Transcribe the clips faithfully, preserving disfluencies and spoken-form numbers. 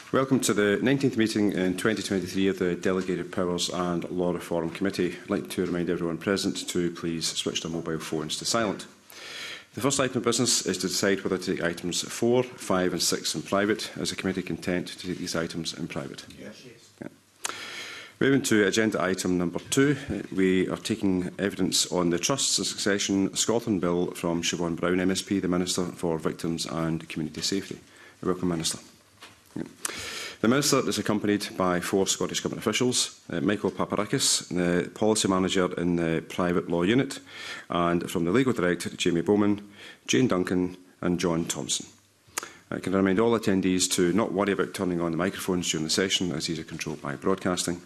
Welcome to the nineteenth meeting in twenty twenty-three of the Delegated Powers and Law Reform Committee. I'd like to remind everyone present to please switch their mobile phones to silent. The first item of business is to decide whether to take items four, five and six in private. Is the committee content to take these items in private? Yes. Yeah. Moving to agenda item number two, we are taking evidence on the Trusts and Succession Scotland Bill from Siobhan Brown M S P, the Minister for Victims and Community Safety. Welcome, Minister. Yeah. The Minister is accompanied by four Scottish Government officials, uh, Michael Paparakis, the Policy Manager in the Private Law Unit, and from the Legal Director, Jamie Bowman, Jane Duncan and John Thompson. I can remind all attendees to not worry about turning on the microphones during the session, as these are controlled by broadcasting.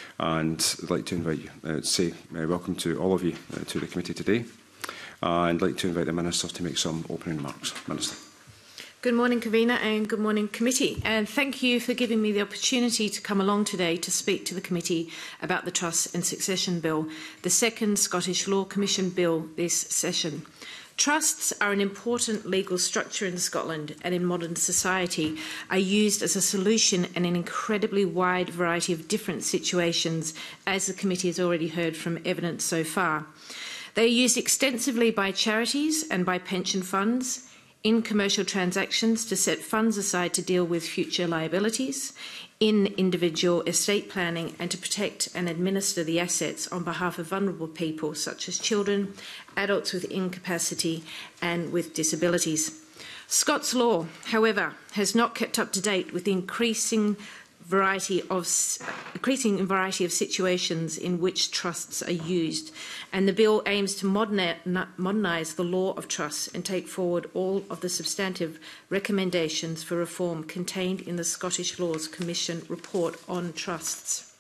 And I'd like to invite you, uh, say uh, welcome to all of you uh, to the committee today. Uh, I'd like to invite the Minister to make some opening remarks. Minister. Good morning, Convener, and good morning, Committee. And thank you for giving me the opportunity to come along today to speak to the Committee about the Trust and Succession Bill, the second Scottish Law Commission bill this session. Trusts are an important legal structure in Scotland and in modern society are used as a solution in an incredibly wide variety of different situations, as the Committee has already heard from evidence so far. They are used extensively by charities and by pension funds, in commercial transactions to set funds aside to deal with future liabilities, in individual estate planning and to protect and administer the assets on behalf of vulnerable people such as children, adults with incapacity and with disabilities. Scots law, however, has not kept up to date with the increasing variety of increasing variety of situations in which trusts are used, and the bill aims to modernise the law of trusts and take forward all of the substantive recommendations for reform contained in the Scottish Laws Commission report on trusts.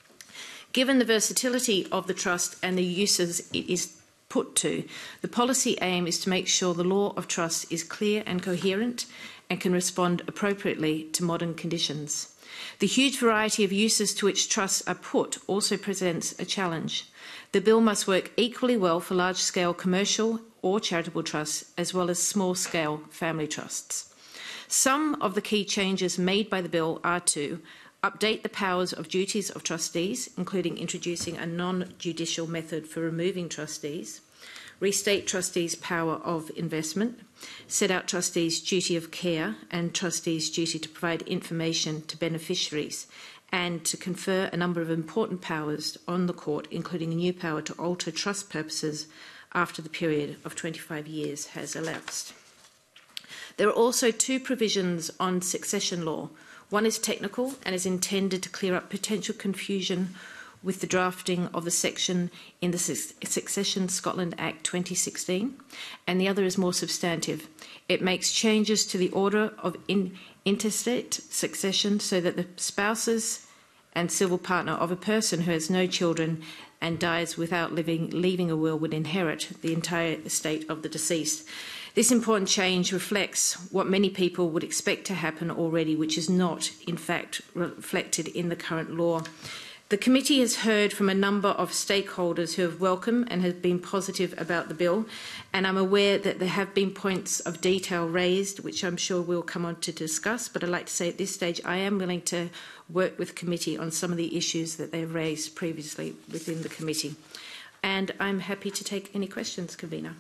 Given the versatility of the trust and the uses it is put to, the policy aim is to make sure the law of trust is clear and coherent and can respond appropriately to modern conditions. The huge variety of uses to which trusts are put also presents a challenge. The bill must work equally well for large-scale commercial or charitable trusts, as well as small-scale family trusts. Some of the key changes made by the bill are to update the powers of duties of trustees, including introducing a non-judicial method for removing trustees, restate trustees' power of investment, set out trustees' duty of care and trustees' duty to provide information to beneficiaries, and to confer a number of important powers on the court, including a new power to alter trust purposes after the period of twenty-five years has elapsed. There are also two provisions on succession law. One is technical and is intended to clear up potential confusion with the drafting of the section in the Succession Scotland Act twenty sixteen, and the other is more substantive. It makes changes to the order of in intestate succession so that the spouses and civil partner of a person who has no children and dies without living, leaving a will would inherit the entire estate of the deceased. This important change reflects what many people would expect to happen already, which is not, in fact, reflected in the current law. The committee has heard from a number of stakeholders who have welcomed and have been positive about the bill, and I'm aware that there have been points of detail raised, which I'm sure we'll come on to discuss, but I'd like to say at this stage I am willing to work with committee on some of the issues that they've raised previously within the committee. And I'm happy to take any questions, Convener.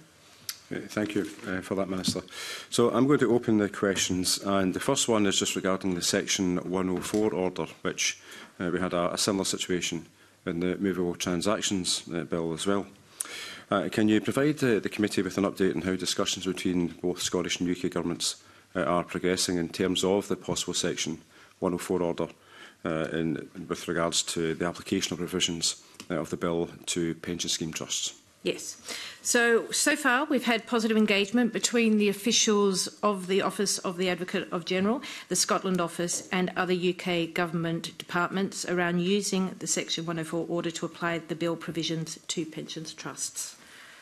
Thank you uh, for that, Minister. So I'm going to open the questions, and the first one is just regarding the Section one oh four order, which Uh, we had a, a similar situation in the Movable Transactions uh, Bill as well. Uh, can you provide uh, the committee with an update on how discussions between both Scottish and U K governments uh, are progressing in terms of the possible Section one oh four order uh, in, with regards to the application of provisions uh, of the bill to pension scheme trusts? Yes. So, so far we've had positive engagement between the officials of the Office of the Advocate of General, the Scotland Office and other U K government departments around using the Section one oh four order to apply the bill provisions to pensions trusts.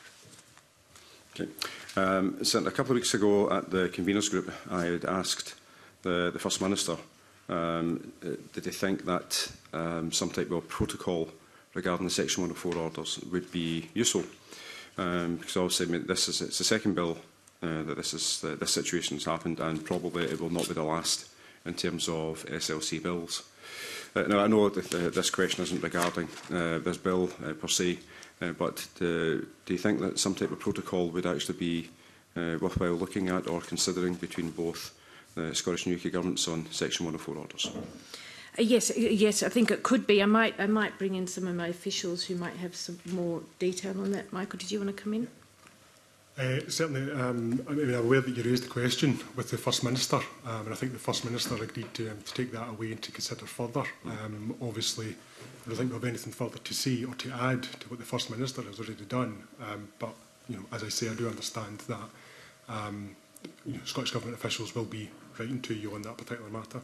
Okay. Um, so a couple of weeks ago at the Conveners Group, I had asked the, the First Minister, um, did they think that um, some type of protocol regarding the Section one oh four orders would be useful, um, because obviously I mean, this is it's the second bill uh, that this is uh, this situation has happened, and probably it will not be the last in terms of S L C bills. Uh, now, I know that uh, this question isn't regarding uh, this bill uh, per se, uh, but uh, do you think that some type of protocol would actually be uh, worthwhile looking at or considering between both the Scottish and U K governments on Section one oh four orders? Uh, yes, yes, I think it could be. I might, I might bring in some of my officials who might have some more detail on that. Michael, did you want to come in? Uh, certainly, um, I mean, I'm aware that you raised the question with the First Minister, um, and I think the First Minister agreed to, um, to take that away and to consider further. Um, obviously, I don't think we have anything further to say or to add to what the First Minister has already done. Um, but, you know, as I say, I do understand that um, you know, Scottish Government officials will be writing to you on that particular matter.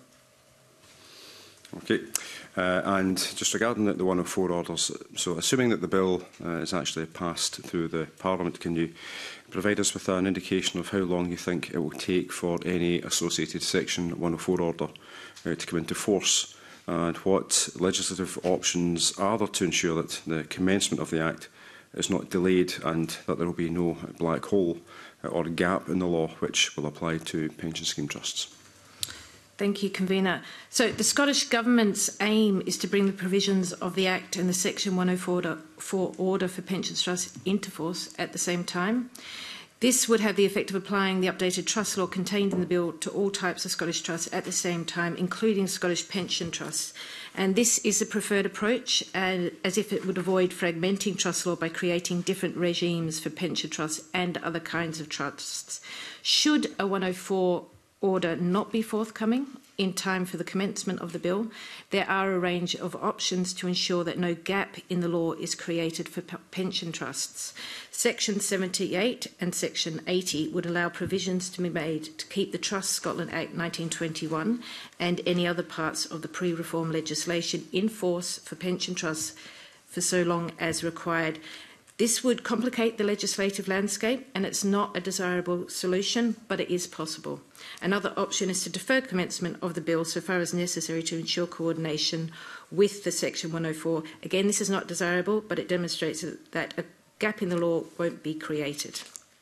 Okay, uh, and just regarding the, the one oh four orders, so assuming that the bill uh, is actually passed through the Parliament, can you provide us with an indication of how long you think it will take for any associated Section one oh four order uh, to come into force, and what legislative options are there to ensure that the commencement of the Act is not delayed and that there will be no black hole uh, or gap in the law which will apply to pension scheme trusts? Thank you, Convener. So the Scottish Government's aim is to bring the provisions of the Act and the Section one oh four order for pensions trusts into force at the same time. This would have the effect of applying the updated trust law contained in the bill to all types of Scottish trusts at the same time, including Scottish pension trusts. And this is the preferred approach, uh, as if it would avoid fragmenting trust law by creating different regimes for pension trusts and other kinds of trusts. Should a one oh four order not be forthcoming in time for the commencement of the bill, there are a range of options to ensure that no gap in the law is created for pension trusts. Section seventy-eight and Section eighty would allow provisions to be made to keep the Trust Scotland Act nineteen twenty-one and any other parts of the pre-reform legislation in force for pension trusts for so long as required. This would complicate the legislative landscape, and it's not a desirable solution, but it is possible. Another option is to defer commencement of the bill so far as necessary to ensure coordination with the Section one oh four. Again, this is not desirable, but it demonstrates that a gap in the law won't be created.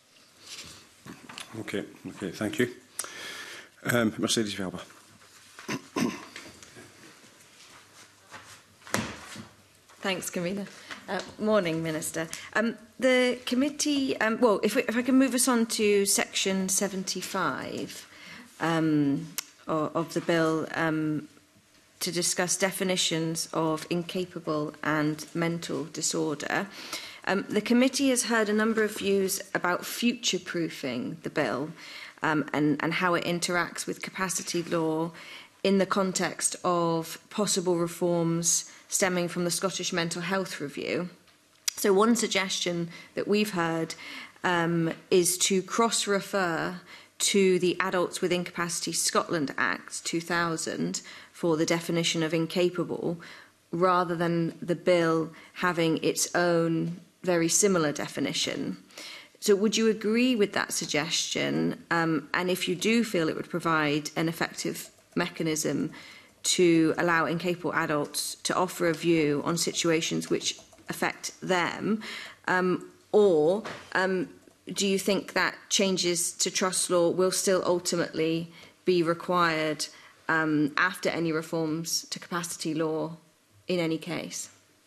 Okay, okay, thank you. Um, Mercedes Verba. Thanks, Convener. Uh, morning, Minister. Um, the committee, um, well, if, we, if I can move us on to section seventy-five um, of, of the bill um, to discuss definitions of incapable and mental disorder. Um, the committee has heard a number of views about future-proofing the bill um, and, and how it interacts with capacity law in the context of possible reforms stemming from the Scottish Mental Health Review. So one suggestion that we've heard um, is to cross-refer to the Adults with Incapacity Scotland Act two thousand for the definition of incapable, rather than the bill having its own very similar definition. So would you agree with that suggestion? Um, and if you do feel it would provide an effective mechanism to allow incapable adults to offer a view on situations which affect them, um, or um, do you think that changes to trust law will still ultimately be required um, after any reforms to capacity law in any case?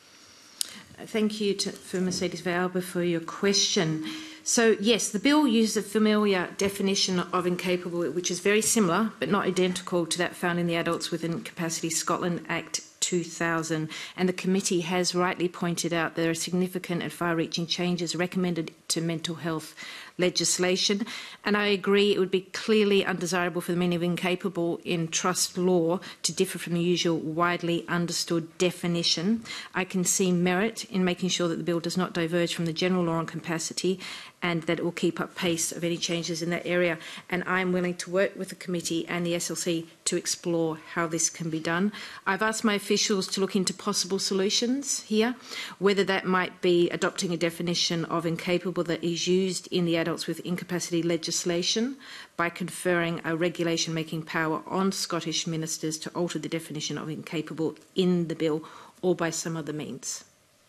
Thank you to, for Mercedes Verba for your question. So, yes, the bill used a familiar definition of incapable, which is very similar, but not identical to that found in the Adults with Incapacity Scotland Act two thousand. And the committee has rightly pointed out there are significant and far-reaching changes recommended to mental health legislation. And I agree it would be clearly undesirable for the meaning of incapable in trust law to differ from the usual widely understood definition. I can see merit in making sure that the bill does not diverge from the general law on capacity and that it will keep up pace of any changes in that area. And I'm willing to work with the committee and the S L C to explore how this can be done. I've asked my officials to look into possible solutions here, whether that might be adopting a definition of incapable that is used in the Adults with Incapacity legislation by conferring a regulation-making power on Scottish ministers to alter the definition of incapable in the bill, or by some other means.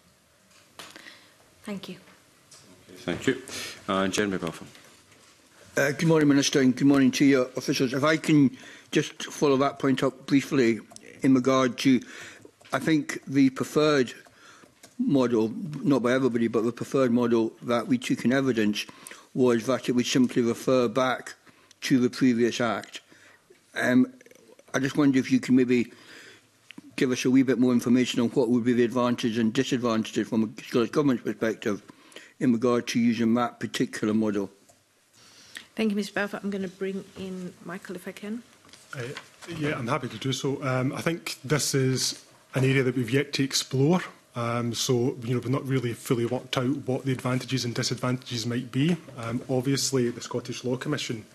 Thank you. Thank you. Uh, Jeremy Belford. Uh, good morning, Minister, and good morning to your officials. If I can just follow that point up briefly in regard to, I think the preferred model, not by everybody, but the preferred model that we took in evidence was that it would simply refer back to the previous Act. Um, I just wonder if you can maybe give us a wee bit more information on what would be the advantages and disadvantages from a Scottish Government's perspective in regard to using that particular model. Thank you, Mister Balfour. I'm going to bring in Michael, if I can. Uh, yeah, I'm happy to do so. Um, I think this is an area that we've yet to explore. Um, so, you know, we've not really fully worked out what the advantages and disadvantages might be. Um, obviously, the Scottish Law Commission,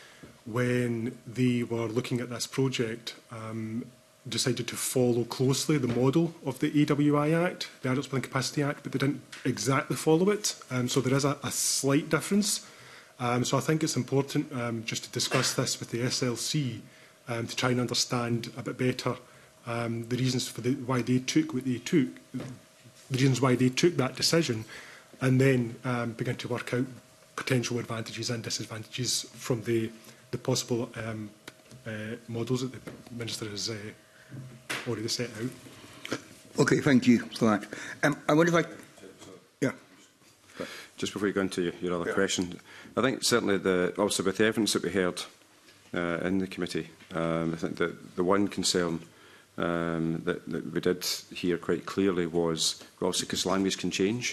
when they were looking at this project, um, decided to follow closely the model of the A W I Act, the Adults with Incapacity Act, but they didn't exactly follow it. Um, so there is a, a slight difference. Um, so I think it's important um, just to discuss this with the S L C um, to try and understand a bit better um, the reasons for the, why they took what they took, the reasons why they took that decision, and then um, begin to work out potential advantages and disadvantages from the, the possible um, uh, models that the Minister has uh, already set out. Okay, thank you for that. Um, I wonder if I... Yeah. Just before you go into your, your other yeah. question, I think certainly the, also with the evidence that we heard uh, in the committee, um, I think that the one concern um, that, that we did hear quite clearly was, obviously because language can change,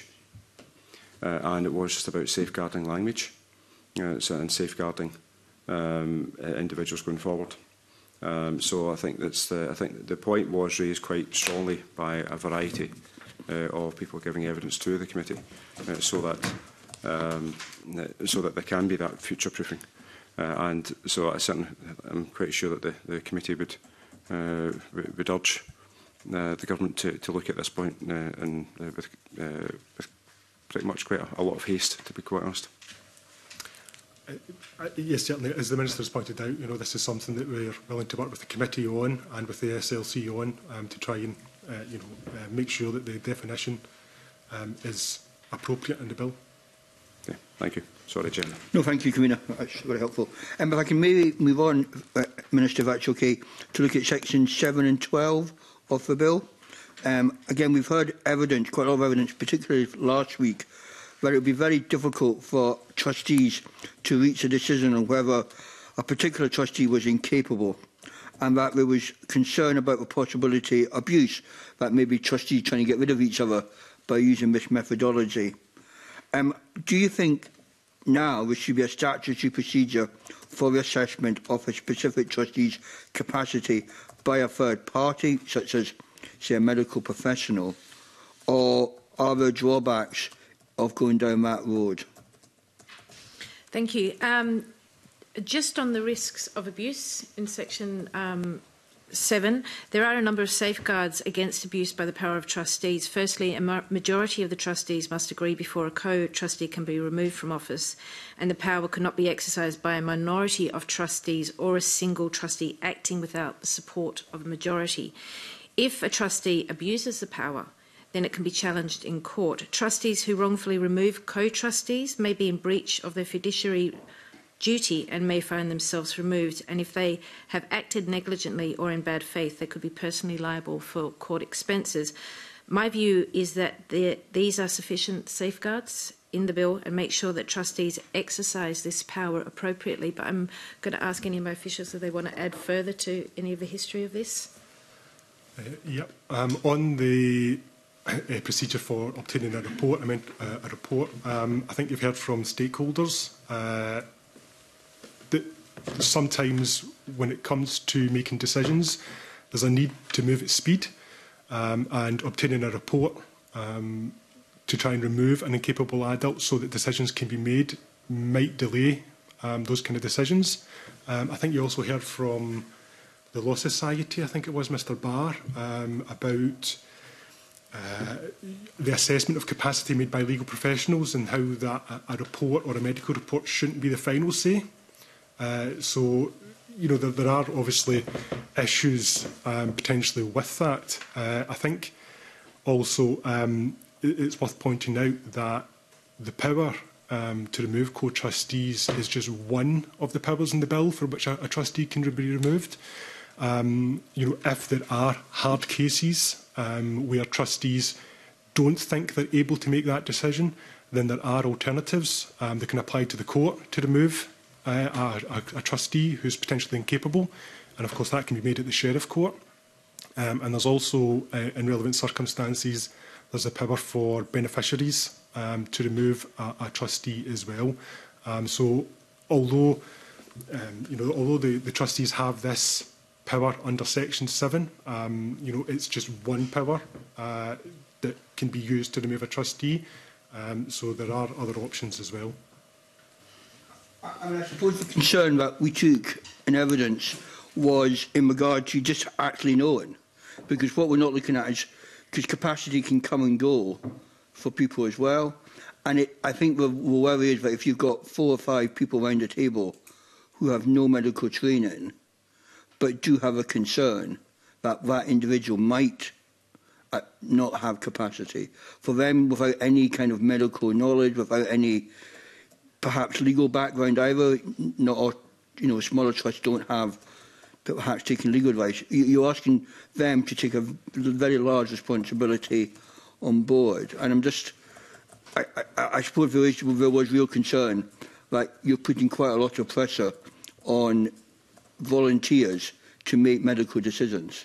uh, and it was just about safeguarding language uh, so, and safeguarding um, individuals going forward. Um, so I think that's the, I think the point was raised quite strongly by a variety uh, of people giving evidence to the committee, uh, so that um, so that there can be that future proofing. Uh, and so I certainly, I'm quite sure that the, the committee would uh, would urge uh, the government to, to look at this point uh, and uh, with, uh, with pretty much quite a, a lot of haste, to be quite honest. Uh, uh, yes, certainly. As the Minister has pointed out, you know, this is something that we're willing to work with the committee on and with the S L C on um, to try and, uh, you know, uh, make sure that the definition um, is appropriate in the bill. Okay, thank you. Sorry, Chairman. No, thank you, Convener. That's very helpful. Um, if I can maybe move on, uh, Minister, if that's okay, to look at sections seven and twelve of the bill. Um, again, we've heard evidence, quite a lot of evidence, particularly last week, that it would be very difficult for trustees to reach a decision on whether a particular trustee was incapable, and that there was concern about the possibility of abuse, that maybe trustees trying to get rid of each other by using this methodology. Um, do you think now there should be a statutory procedure for the assessment of a specific trustee's capacity by a third party, such as, say, a medical professional, or are there drawbacks of going down that road? Thank you. Um, just on the risks of abuse in section um, seven, there are a number of safeguards against abuse by the power of trustees. Firstly, a ma majority of the trustees must agree before a co-trustee can be removed from office, and the power cannot be exercised by a minority of trustees or a single trustee acting without the support of a majority. If a trustee abuses the power, then it can be challenged in court. Trustees who wrongfully remove co-trustees may be in breach of their fiduciary duty and may find themselves removed, and if they have acted negligently or in bad faith, they could be personally liable for court expenses. My view is that the, these are sufficient safeguards in the bill and make sure that trustees exercise this power appropriately, but I'm going to ask any of my officials if they want to add further to any of the history of this. Uh, yep. Um, on the a procedure for obtaining a report. I meant uh, a report. Um, I think you've heard from stakeholders uh, that sometimes when it comes to making decisions, there's a need to move at speed, um, and obtaining a report um, to try and remove an incapable adult so that decisions can be made might delay um, those kind of decisions. Um, I think you also heard from the Law Society, I think it was Mister Barr, um, about Uh, the assessment of capacity made by legal professionals and how that a, a report or a medical report shouldn't be the final say. Uh, so, you know, there, there are obviously issues um, potentially with that. Uh, I think also um, it, it's worth pointing out that the power um, to remove co-trustees is just one of the powers in the bill for which a, a trustee can be removed. Um, you know, if there are hard cases um, where trustees don't think they're able to make that decision, then there are alternatives. Um, they can apply to the court to remove uh, a, a, a trustee who's potentially incapable, and of course that can be made at the Sheriff Court. Um, and there's also, uh, in relevant circumstances, there's a power for beneficiaries um, to remove a, a trustee as well. Um, so, although um, you know, although the, the trustees have this power under Section seven, um, you know, it's just one power uh, that can be used to remove a trustee. Um, so there are other options as well. I, mean, I suppose the concern that we took in evidence was in regard to just actually knowing, because what we're not looking at is, because capacity can come and go for people as well, and it, I think the, the worry is that if you've got four or five people around the table who have no medical training, but do have a concern that that individual might uh, not have capacity, for them without any kind of medical knowledge, without any perhaps legal background either, not all, you know, smaller trusts don't have perhaps taking legal advice, you're asking them to take a very large responsibility on board. And I'm just, I, I, I suppose there, is, there was real concern that you're putting quite a lot of pressure on volunteers to make medical decisions.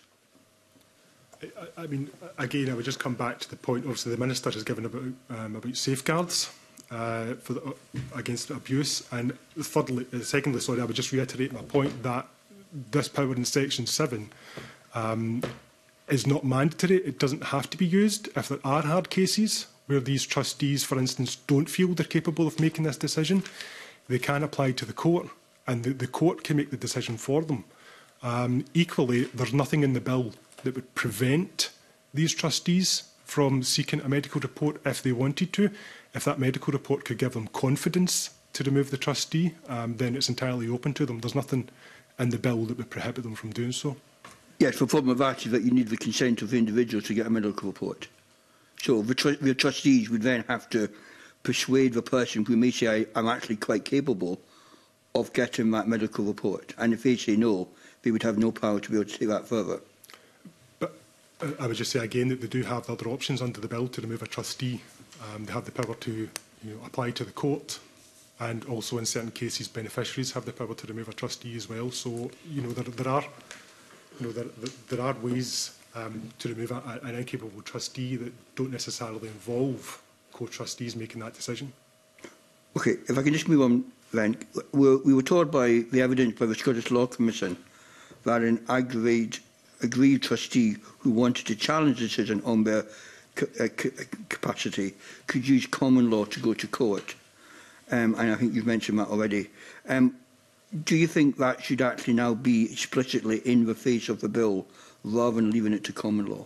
I, I mean, again, I would just come back to the point, obviously the Minister has given about, um, about safeguards uh, for the, uh, against abuse. And thirdly, uh, secondly, sorry, I would just reiterate my point that this power in Section seven um, is not mandatory. It doesn't have to be used. If there are hard cases where these trustees, for instance, don't feel they're capable of making this decision, they can apply to the court, and the, the court can make the decision for them. Um, equally, there's nothing in the bill that would prevent these trustees from seeking a medical report if they wanted to. If that medical report could give them confidence to remove the trustee, um, then it's entirely open to them. There's nothing in the bill that would prohibit them from doing so. Yes, the problem with that is that you need the consent of the individual to get a medical report. So the, tr the trustees would then have to persuade the person who may say, I, I'm actually quite capable of getting that medical report. And if they say no, they would have no power to be able to take that further. But uh, I would just say again that they do have other options under the bill to remove a trustee. Um, they have the power to you know, apply to the court, and also in certain cases beneficiaries have the power to remove a trustee as well. So you know there, there are you know there, there are ways um, to remove a, an incapable trustee that don't necessarily involve co-trustees making that decision. Okay, if I can just move on then. We're, we were told by the evidence by the Scottish Law Commission that an aggravated aggrieved trustee who wanted to challenge the decision on their ca uh, ca capacity could use common law to go to court. Um, and I think you've mentioned that already. Um, do you think that should actually now be explicitly in the face of the bill rather than leaving it to common law?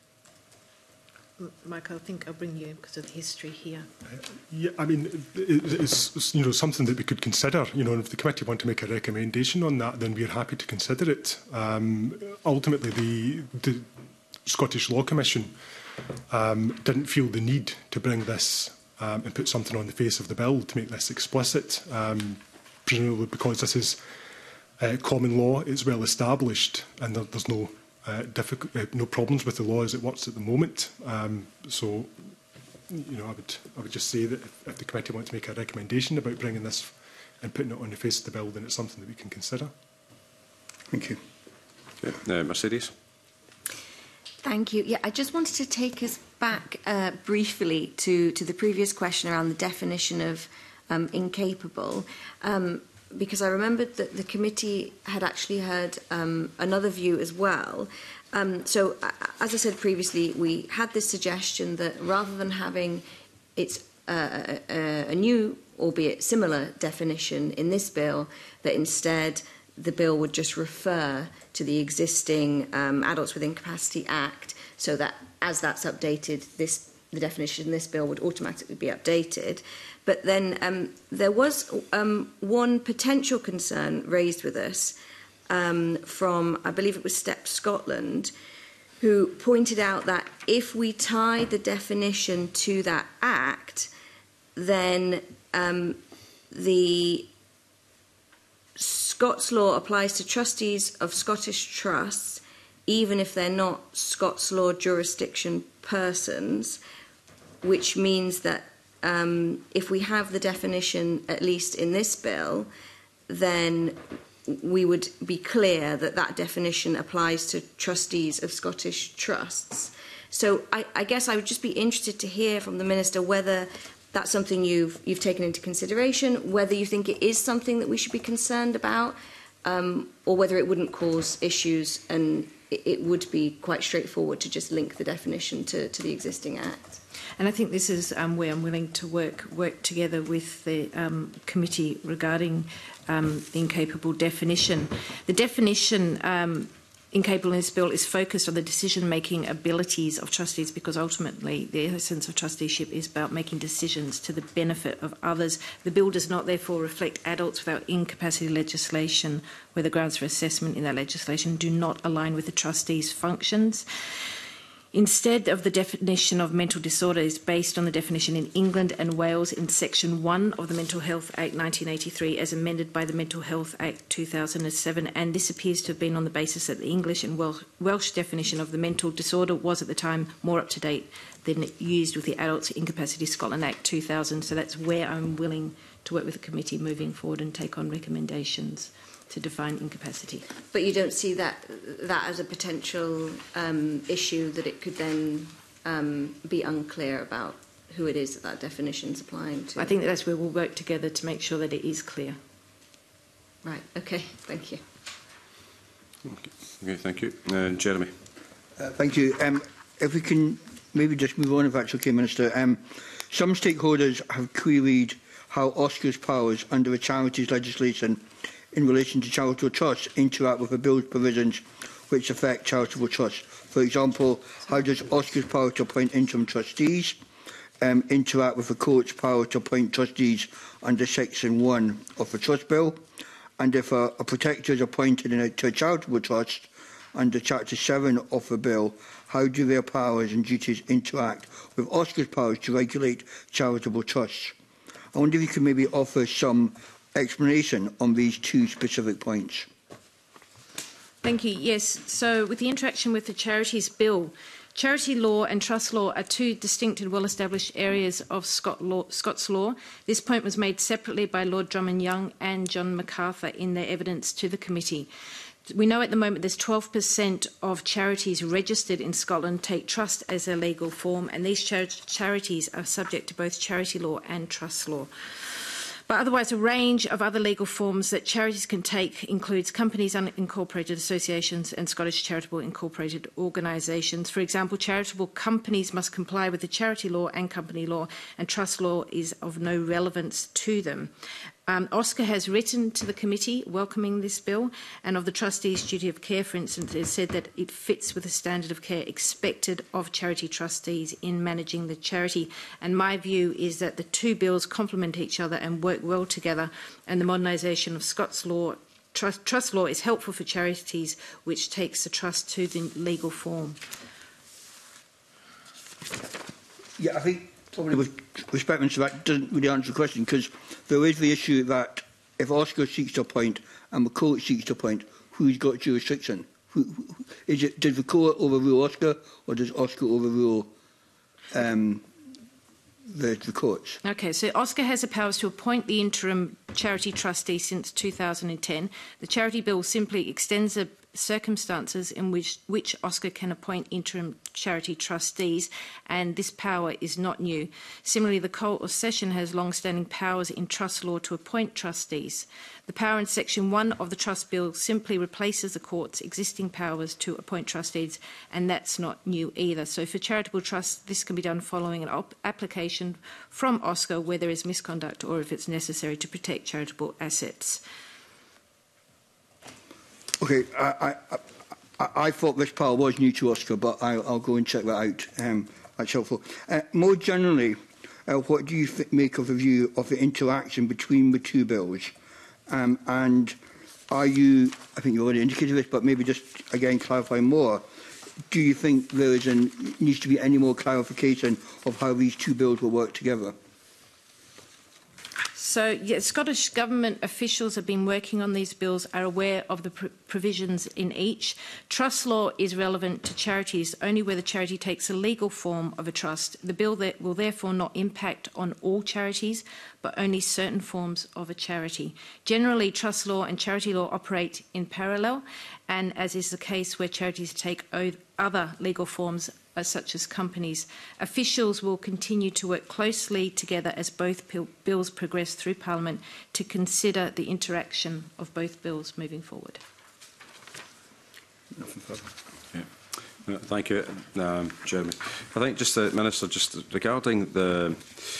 Michael, I think I'll bring you in because of the history here. Uh, yeah, I mean, it, it's you know something that we could consider. You know, and if the committee want to make a recommendation on that, then we're happy to consider it. Um, ultimately, the, the Scottish Law Commission um, didn't feel the need to bring this um, and put something on the face of the bill to make this explicit, um, presumably because this is uh, common law, it's well established, and there, there's no Uh, difficult, uh, no problems with the law as it works at the moment. Um, so, you know, I would, I would just say that if, if the committee wants to make a recommendation about bringing this and putting it on the face of the bill, then it's something that we can consider. Thank you. Okay. Uh, Mercedes. Thank you. Yeah, I just wanted to take us back uh, briefly to, to the previous question around the definition of um, incapable. Um, because I remembered that the committee had actually heard um, another view as well. Um, so, uh, as I said previously, we had this suggestion that rather than having its uh, a, a new, albeit similar, definition in this bill, that instead the bill would just refer to the existing um, Adults with Incapacity Act, so that as that's updated, this the definition in this bill would automatically be updated. But then um, there was um, one potential concern raised with us um, from, I believe it was Step Scotland, who pointed out that if we tie the definition to that act, then um, the Scots law applies to trustees of Scottish trusts, even if they're not Scots law jurisdiction persons, which means that um, if we have the definition, at least in this bill, then we would be clear that that definition applies to trustees of Scottish trusts. So I, I guess I would just be interested to hear from the Minister whether that's something you've, you've taken into consideration, whether you think it is something that we should be concerned about, um, or whether it wouldn't cause issues and it, it would be quite straightforward to just link the definition to, to the existing Act. And I think this is um, where I'm willing to work work together with the um, committee regarding um, the incapable definition. The definition um, incapable in this bill is focused on the decision-making abilities of trustees, because ultimately the essence of trusteeship is about making decisions to the benefit of others. The bill does not therefore reflect adults without incapacity legislation, where the grounds for assessment in that legislation do not align with the trustees' functions. Instead of the definition of mental disorder is based on the definition in England and Wales in Section one of the Mental Health Act nineteen eighty-three as amended by the Mental Health Act two thousand seven, and this appears to have been on the basis that the English and Welsh definition of the mental disorder was at the time more up to date than used with the Adults Incapacity Scotland Act two thousand. So that's where I'm willing to work with the committee moving forward and take on recommendations to define incapacity. But you don't see that that as a potential um, issue, that it could then um, be unclear about who it is that that definition is applying to? I think that's where we'll work together to make sure that it is clear. Right, okay, thank you. Okay, okay thank you. Uh, Jeremy. Uh, thank you. Um, if we can maybe just move on, if that's okay, Minister. Um, some stakeholders have queried how Oscar's powers under the charities legislation in relation to charitable trusts interact with the bill's provisions which affect charitable trusts. For example, how does Oscar's power to appoint interim trustees um, interact with the court's power to appoint trustees under Section one of the Trust Bill? And if a, a protector is appointed in a, to a charitable trust under Chapter seven of the Bill, how do their powers and duties interact with Oscar's powers to regulate charitable trusts? I wonder if you could maybe offer some explanation on these two specific points. Thank you. Yes, so with the interaction with the Charities Bill, charity law and trust law are two distinct and well-established areas of Scot law, Scots law. This point was made separately by Lord Drummond Young and John MacArthur in their evidence to the committee. We know at the moment there's twelve percent of charities registered in Scotland take trust as a legal form, and these char charities are subject to both charity law and trust law. But otherwise, a range of other legal forms that charities can take includes companies, unincorporated associations and Scottish charitable incorporated organisations. For example, charitable companies must comply with the charity law and company law, and trust law is of no relevance to them. Um, Oscar has written to the committee welcoming this bill, and of the trustees' duty of care, for instance, it said that it fits with the standard of care expected of charity trustees in managing the charity. And my view is that the two bills complement each other and work well together, and the modernisation of Scots law, trust, trust law is helpful for charities, which takes the trust to the legal form. Yeah, I think probably with respect to that doesn't really answer the question, because there is the issue that if Oscar seeks to appoint and the court seeks to appoint, who's got jurisdiction? Who, who, is it, does the court overrule Oscar, or does Oscar overrule um, the, the courts? Okay, so Oscar has the powers to appoint the interim charity trustee since two thousand ten. The Charity Bill simply extends the circumstances in which, which Oscar can appoint interim charity trustees, and this power is not new. Similarly, the Court of Session has long-standing powers in trust law to appoint trustees. The power in Section one of the Trust Bill simply replaces the Court's existing powers to appoint trustees, and that's not new either. So for charitable trusts, this can be done following an application from Oscar where there is misconduct or if it's necessary to protect charitable assets. Okay, I, I, I, I thought this power was new to Oscar, but I, I'll go and check that out. Um, that's helpful. Uh, more generally, uh, what do you th make of the view of the interaction between the two bills? Um, and are you, I think you already indicated this, but maybe just again clarify more. Do you think there is an, needs to be any more clarification of how these two bills will work together? So, yeah, Scottish Government officials have been working on these bills, are aware of the pr provisions in each. Trust law is relevant to charities only where the charity takes a legal form of a trust. The bill that will therefore not impact on all charities, but only certain forms of a charity. Generally, trust law and charity law operate in parallel, and as is the case where charities take other legal forms uh, such as companies, officials will continue to work closely together as both bills progress through Parliament to consider the interaction of both bills moving forward. Nothing further. Yeah. No, thank you, um, Jeremy. I think just the Minister, just regarding the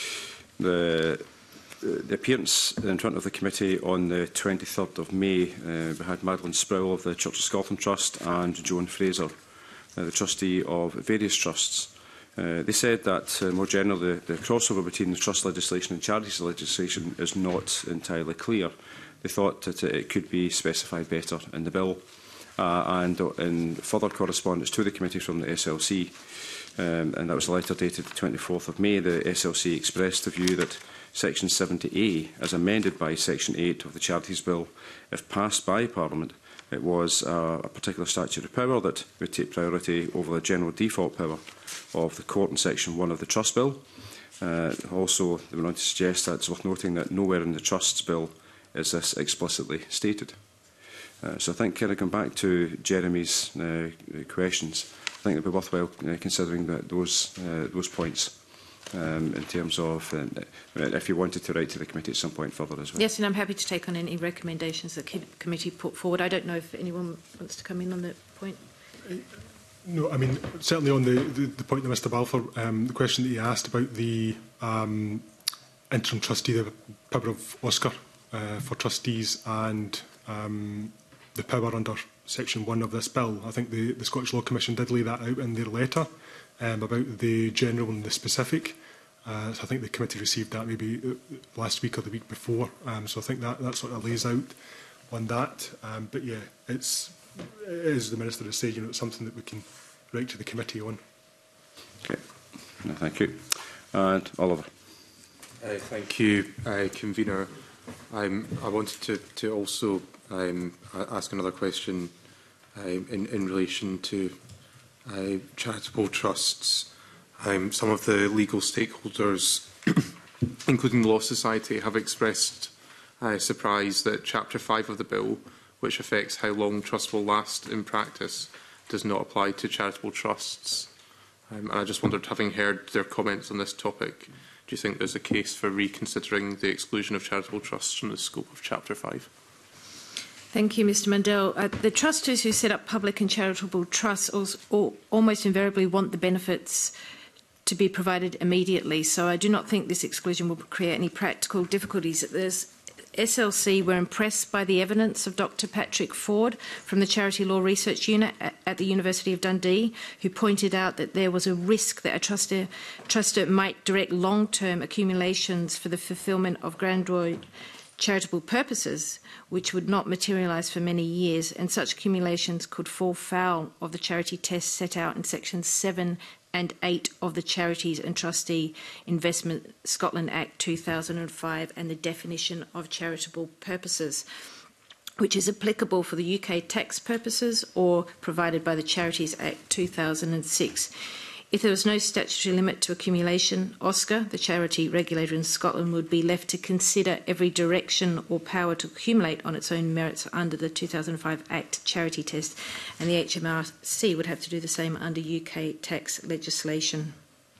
the the appearance in front of the committee on the twenty-third of May, uh, we had Madeline Sproul of the Church of Scotland Trust and Joan Fraser, uh, the trustee of various trusts. Uh, they said that, uh, more generally, the, the crossover between the trust legislation and charities legislation is not entirely clear. They thought that it could be specified better in the bill. Uh, and in further correspondence to the committee from the S L C, um, and that was a letter dated the twenty-fourth of May, the S L C expressed the view that Section seventy A, as amended by Section eight of the Charities Bill, if passed by Parliament, it was uh, a particular statutory power that would take priority over the general default power of the Court in Section one of the Trust Bill. Uh, also, they went on to suggest that it's worth noting that nowhere in the Trusts Bill is this explicitly stated. Uh, so I think, kind of going back to Jeremy's uh, questions, I think it would be worthwhile uh, considering that those uh, those points um, in terms of uh, if you wanted to write to the committee at some point further as well. Yes, and I'm happy to take on any recommendations that the committee put forward. I don't know if anyone wants to come in on that point. No, I mean, certainly on the, the, the point that Mr Balfour, um, the question that he asked about the um, interim trustee, the power of Oscar uh, for trustees and um, the power under Section one of this bill. I think the, the Scottish Law Commission did lay that out in their letter um, about the general and the specific. Uh, so I think the committee received that maybe last week or the week before. Um, so I think that, that sort of lays out on that. Um, but yeah, it's, it is the Minister has said, you know, it's something that we can write to the committee on. Okay, no, thank you. And Oliver. Uh, thank you, uh, Convener. Um, I wanted to, to also um, ask another question uh, in, in relation to uh, charitable trusts. Um, some of the legal stakeholders, including the Law Society, have expressed uh, surprise that Chapter five of the bill, which affects how long trusts will last in practice, does not apply to charitable trusts. Um, and I just wondered, having heard their comments on this topic, do you think there's a case for reconsidering the exclusion of charitable trusts from the scope of Chapter five? Thank you, Mr Mandel. Uh, the trustees who set up public and charitable trusts also, almost invariably want the benefits to be provided immediately, so I do not think this exclusion will create any practical difficulties. There's S L C were impressed by the evidence of Doctor Patrick Ford from the Charity Law Research Unit at, at the University of Dundee, who pointed out that there was a risk that a trustee, trustee might direct long-term accumulations for the fulfilment of grandeur charitable purposes, which would not materialise for many years, and such accumulations could fall foul of the charity test set out in Sections seven and eight of the Charities and Trustee Investment Scotland Act two thousand five and the definition of charitable purposes, which is applicable for the U K tax purposes or provided by the Charities Act two thousand six. If there was no statutory limit to accumulation, Oscar, the charity regulator in Scotland, would be left to consider every direction or power to accumulate on its own merits under the two thousand five Act charity test, and the H M R C would have to do the same under U K tax legislation.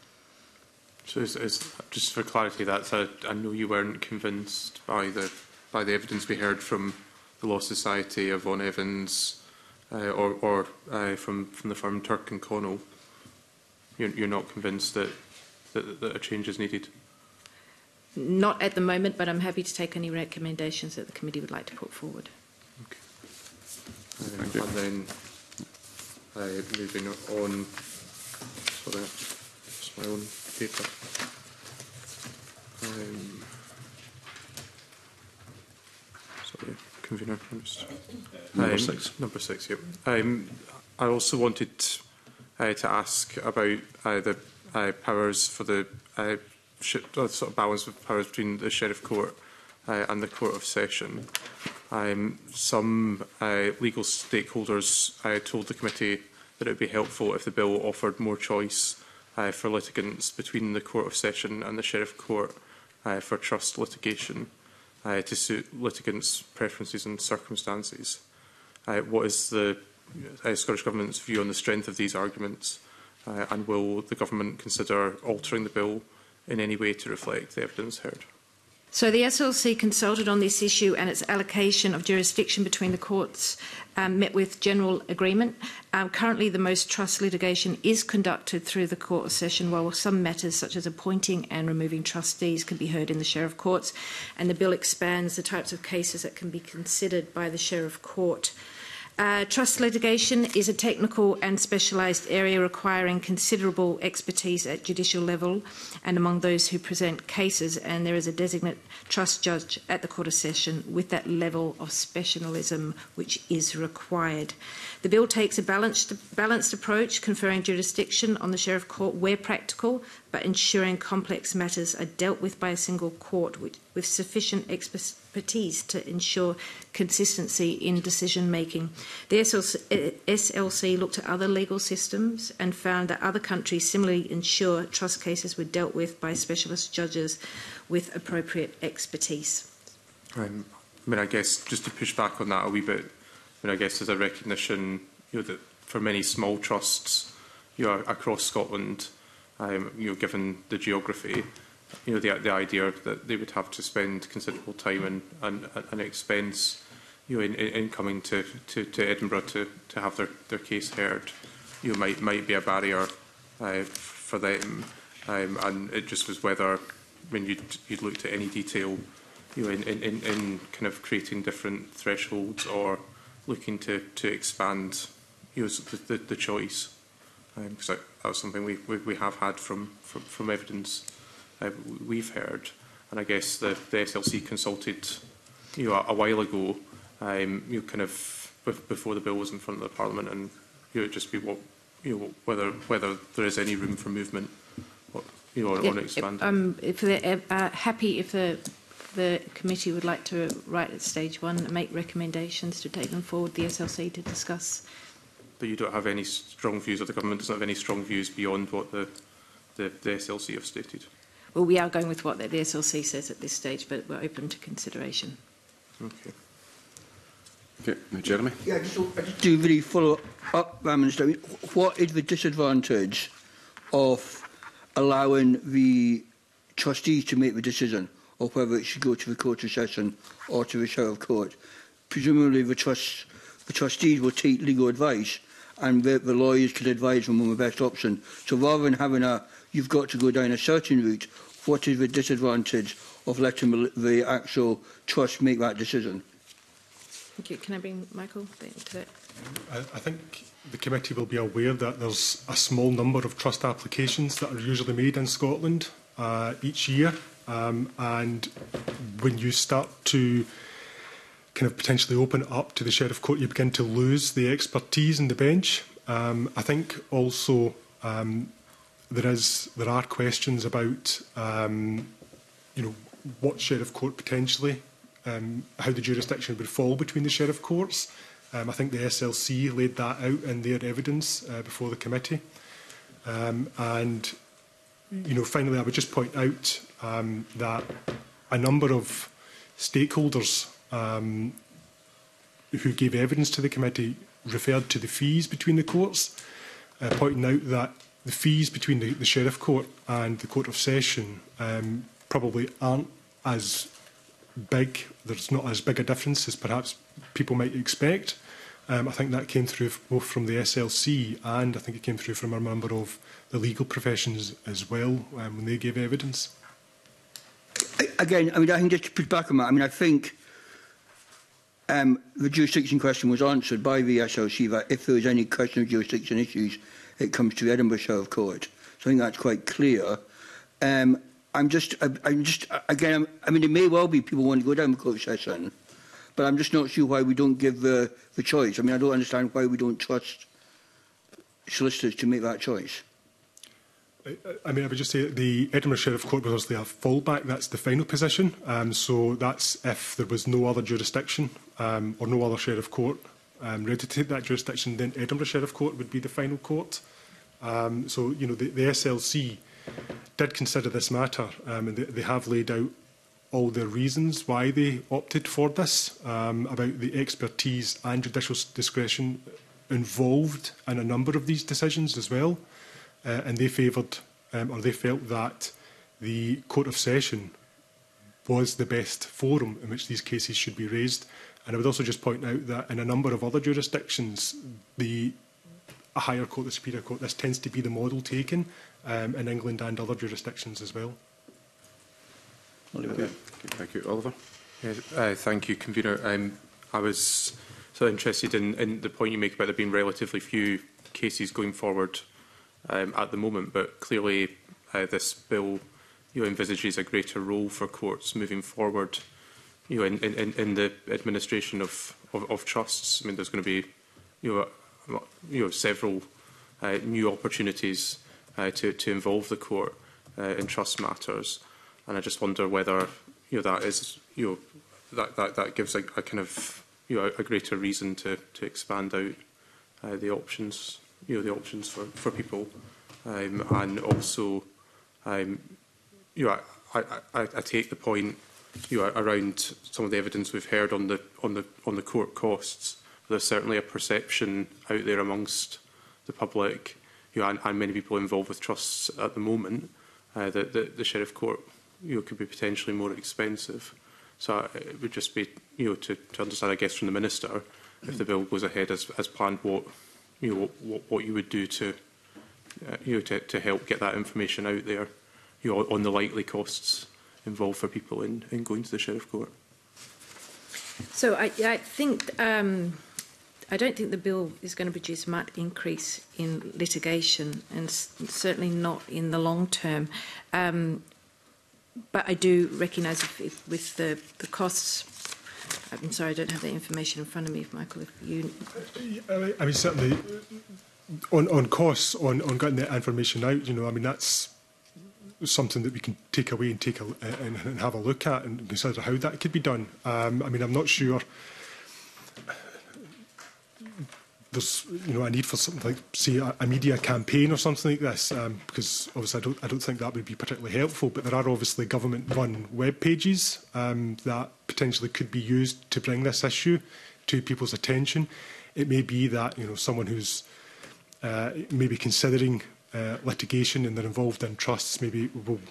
So, is, is, just for clarity, that's a, I know you weren't convinced by the by the evidence we heard from the Law Society of Vaughan Evans uh, or, or uh, from from the firm Turk and Connell. You're, you're not convinced that, that, that a change is needed? Not at the moment, but I'm happy to take any recommendations that the committee would like to put forward. Okay. Um, and then uh, moving on, sorry, just my own paper. Um, sorry, Convener. Number um, six. Number six, yep. Um, I also wanted Uh, to ask about uh, the uh, powers for the uh, sh uh, sort of balance of powers between the Sheriff Court uh, and the Court of Session. Um, some uh, legal stakeholders uh, told the committee that it would be helpful if the bill offered more choice uh, for litigants between the Court of Session and the Sheriff Court uh, for trust litigation uh, to suit litigants' preferences and circumstances. Uh, what is the uh, Scottish Government's view on the strength of these arguments, uh, and will the Government consider altering the bill in any way to reflect the evidence heard? So the S L C consulted on this issue, and its allocation of jurisdiction between the courts um, met with general agreement. Um, currently, the most trust litigation is conducted through the Court of Session, while some matters such as appointing and removing trustees can be heard in the Sheriff Courts, and the bill expands the types of cases that can be considered by the Sheriff Court. Uh, trust litigation is a technical and specialised area requiring considerable expertise at judicial level and among those who present cases, and there is a designate trust judge at the Court of Session with that level of specialism which is required. The bill takes a balanced, balanced approach, conferring jurisdiction on the Sheriff Court where practical, but ensuring complex matters are dealt with by a single court with, with sufficient expertise to ensure consistency in decision making. The S L C looked at other legal systems and found that other countries similarly ensure trust cases were dealt with by specialist judges with appropriate expertise. Um, I mean, I guess just to push back on that a wee bit, I mean, I guess there's a recognition, you know, that for many small trusts, you know, across Scotland, um, you know, given the geography, you know, the the idea that they would have to spend considerable time and and, and expense, you know, in, in coming to, to, to Edinburgh to, to have their, their case heard, you know, might might be a barrier uh, for them, um, and it just was whether when you you'd looked at any detail, you know, in, in, in kind of creating different thresholds or looking to, to expand, you know, the, the, the choice, because um, that, that was something we, we, we have had from, from, from evidence uh, we've heard. And I guess the, the S L C consulted, you know, a, a while ago, um, you know, kind of before the bill was in front of the Parliament, and you know, it'd just be what, you know, whether whether there is any room for movement, or, you know, Yeah, on expanding. Um, if they're uh, happy, if the the committee would like to write at stage one and make recommendations to take them forward, the S L C to discuss. But you don't have any strong views, or the government doesn't have any strong views beyond what the, the, the S L C have stated? Well, we are going with what the S L C says at this stage, but we're open to consideration. Okay. Okay, Jeremy. Yeah, just, just to really follow up, Prime Minister, I mean, what is the disadvantage of allowing the trustees to make the decision of whether it should go to the Court of Session or to the Sheriff Court? Presumably the, trust, the trustees will take legal advice, and the, the lawyers could advise them on the best option. So rather than having a, you've got to go down a certain route, what is the disadvantage of letting the, the actual trust make that decision? Thank you. Can I bring Michael to that? I, I think the committee will be aware that there's a small number of trust applications that are usually made in Scotland uh, each year. Um, and when you start to kind of potentially open it up to the Sheriff Court, you begin to lose the expertise in the bench. Um, I think also um, there is there are questions about um, you know, what Sheriff Court potentially, um, how the jurisdiction would fall between the Sheriff Courts. Um, I think the S L C laid that out in their evidence uh, before the committee. Um, and you know, finally, I would just point out um, that a number of stakeholders um, who gave evidence to the committee referred to the fees between the courts, uh, pointing out that the fees between the, the Sheriff Court and the Court of Session um, probably aren't as big. There's not as big a difference as perhaps people might expect. Um, I think that came through both from the S L C, and I think it came through from a member of the legal professions as well um, when they gave evidence. Again, I mean, I think just to push back on that, I mean, I think um, the jurisdiction question was answered by the S L C that if there is any question of jurisdiction issues, it comes to the Edinburgh Sheriff Court. So I think that's quite clear. Um, I'm just, I'm just, again, I mean, it may well be people want to go down the Court of Session, but I'm just not sure why we don't give the, the choice. I mean, I don't understand why we don't trust solicitors to make that choice. I, I mean, I would just say that the Edinburgh Sheriff Court was obviously a fallback. That's the final position. Um, so that's if there was no other jurisdiction um, or no other Sheriff Court um, ready to take that jurisdiction, then Edinburgh Sheriff Court would be the final court. Um, so, you know, the, the S L C did consider this matter, um, and they, they have laid out all the reasons why they opted for this, um, about the expertise and judicial discretion involved in a number of these decisions as well. Uh, and they favoured, um, or they felt that the Court of Session was the best forum in which these cases should be raised. And I would also just point out that in a number of other jurisdictions, the a higher court, the Superior Court, this tends to be the model taken um, in England and other jurisdictions as well. Okay. Thank you. Oliver? Yes, uh, thank you, Convener. Um, I was so interested in, in the point you make about there being relatively few cases going forward um, at the moment, but clearly uh, this bill you know, envisages a greater role for courts moving forward you know, in, in, in the administration of, of, of trusts. I mean, there's going to be you know, you know, several uh, new opportunities uh, to, to involve the court uh, in trust matters. And I just wonder whether you know, that is, you know, that, that, that gives a, a kind of, you know, a greater reason to, to expand out uh, the options, you know, the options for, for people. Um, and also, um, you know, I, I, I take the point, you know, around some of the evidence we've heard on the, on the, on the court costs. There's certainly a perception out there amongst the public, you know, and, and many people involved with trusts at the moment, uh, that, that the Sheriff Court, you know, could be potentially more expensive. So it would just be, you know, to, to understand, I guess, from the Minister, if the bill goes ahead as, as planned, what, you know, what, what you would do to, uh, you know, to, to help get that information out there, you know, on the likely costs involved for people in, in going to the Sheriff Court. So I, I think. Um, I don't think the bill is going to produce much increase in litigation, and s certainly not in the long term. Um, but I do recognise if, if with the, the costs. I'm sorry, I don't have the information in front of me, Michael. If you, I mean, certainly on on costs, on on getting the information out, you know, I mean that's something that we can take away and take a, and, and have a look at and consider how that could be done. Um, I mean, I'm not sure. There's, you know, a need for something like, say, a, a media campaign or something like this, um, because obviously I don't, I don't think that would be particularly helpful. But there are obviously government-run web pages um, that potentially could be used to bring this issue to people's attention. It may be that you know someone who's uh, maybe considering uh, litigation and they're involved in trusts maybe will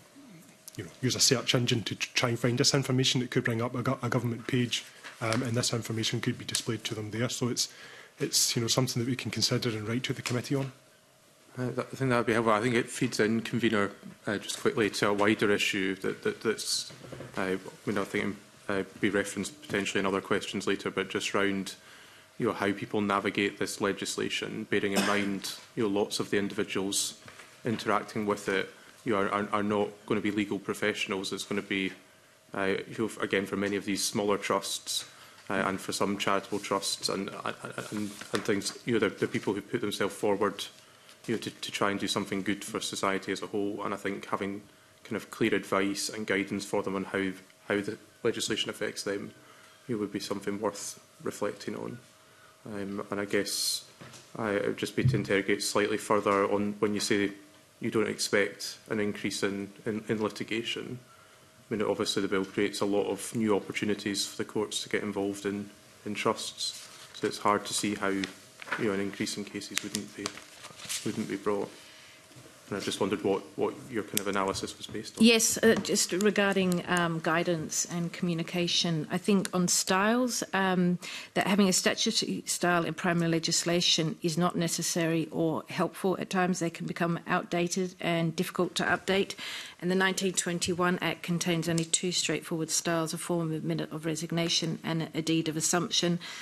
you know use a search engine to try and find this information. It could bring up a, go a government page, um, and this information could be displayed to them there. So it's It's you know something that we can consider and write to the committee on. Uh, that, I think that would be helpful. I think it feeds in, Convener, uh, just quickly to a wider issue that, that, that's, uh, I mean, I think uh, be referenced potentially in other questions later, but just round, you know, how people navigate this legislation, bearing in mind, you know, lots of the individuals interacting with it, you know, are, are not going to be legal professionals. It's going to be, uh, you know, again, for many of these smaller trusts. Uh, and for some charitable trusts and, and, and things, you know, the, the people who put themselves forward, you know, to, to try and do something good for society as a whole. And I think having kind of clear advice and guidance for them on how how the legislation affects them, you know, would be something worth reflecting on. Um, and I guess I, it would just be to interrogate slightly further on when you say you don't expect an increase in, in, in litigation. I mean, obviously the bill creates a lot of new opportunities for the courts to get involved in, in trusts, so it's hard to see how you know, an increase in cases wouldn't be wouldn't be brought. And I just wondered what, what your kind of analysis was based on. Yes, uh, just regarding um, guidance and communication, I think on styles, um, that having a statutory style in primary legislation is not necessary or helpful. At times they can become outdated and difficult to update. And the nineteen twenty-one Act contains only two straightforward styles, a form of minute of resignation and a deed of assumption.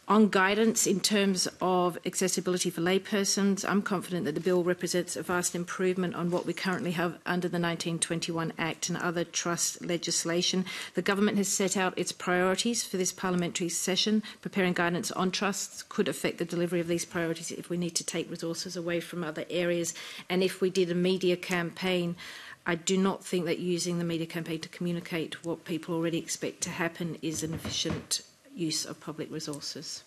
On guidance in terms of accessibility for laypersons, I'm confident that the bill represents a vast improvement on what we currently have under the nineteen twenty-one Act and other trust legislation. The government has set out its priorities for this parliamentary session. Preparing guidance on trusts could affect the delivery of these priorities if we need to take resources away from other areas. And if we did a media campaign, I do not think that using the media campaign to communicate what people already expect to happen is an efficient use of public resources.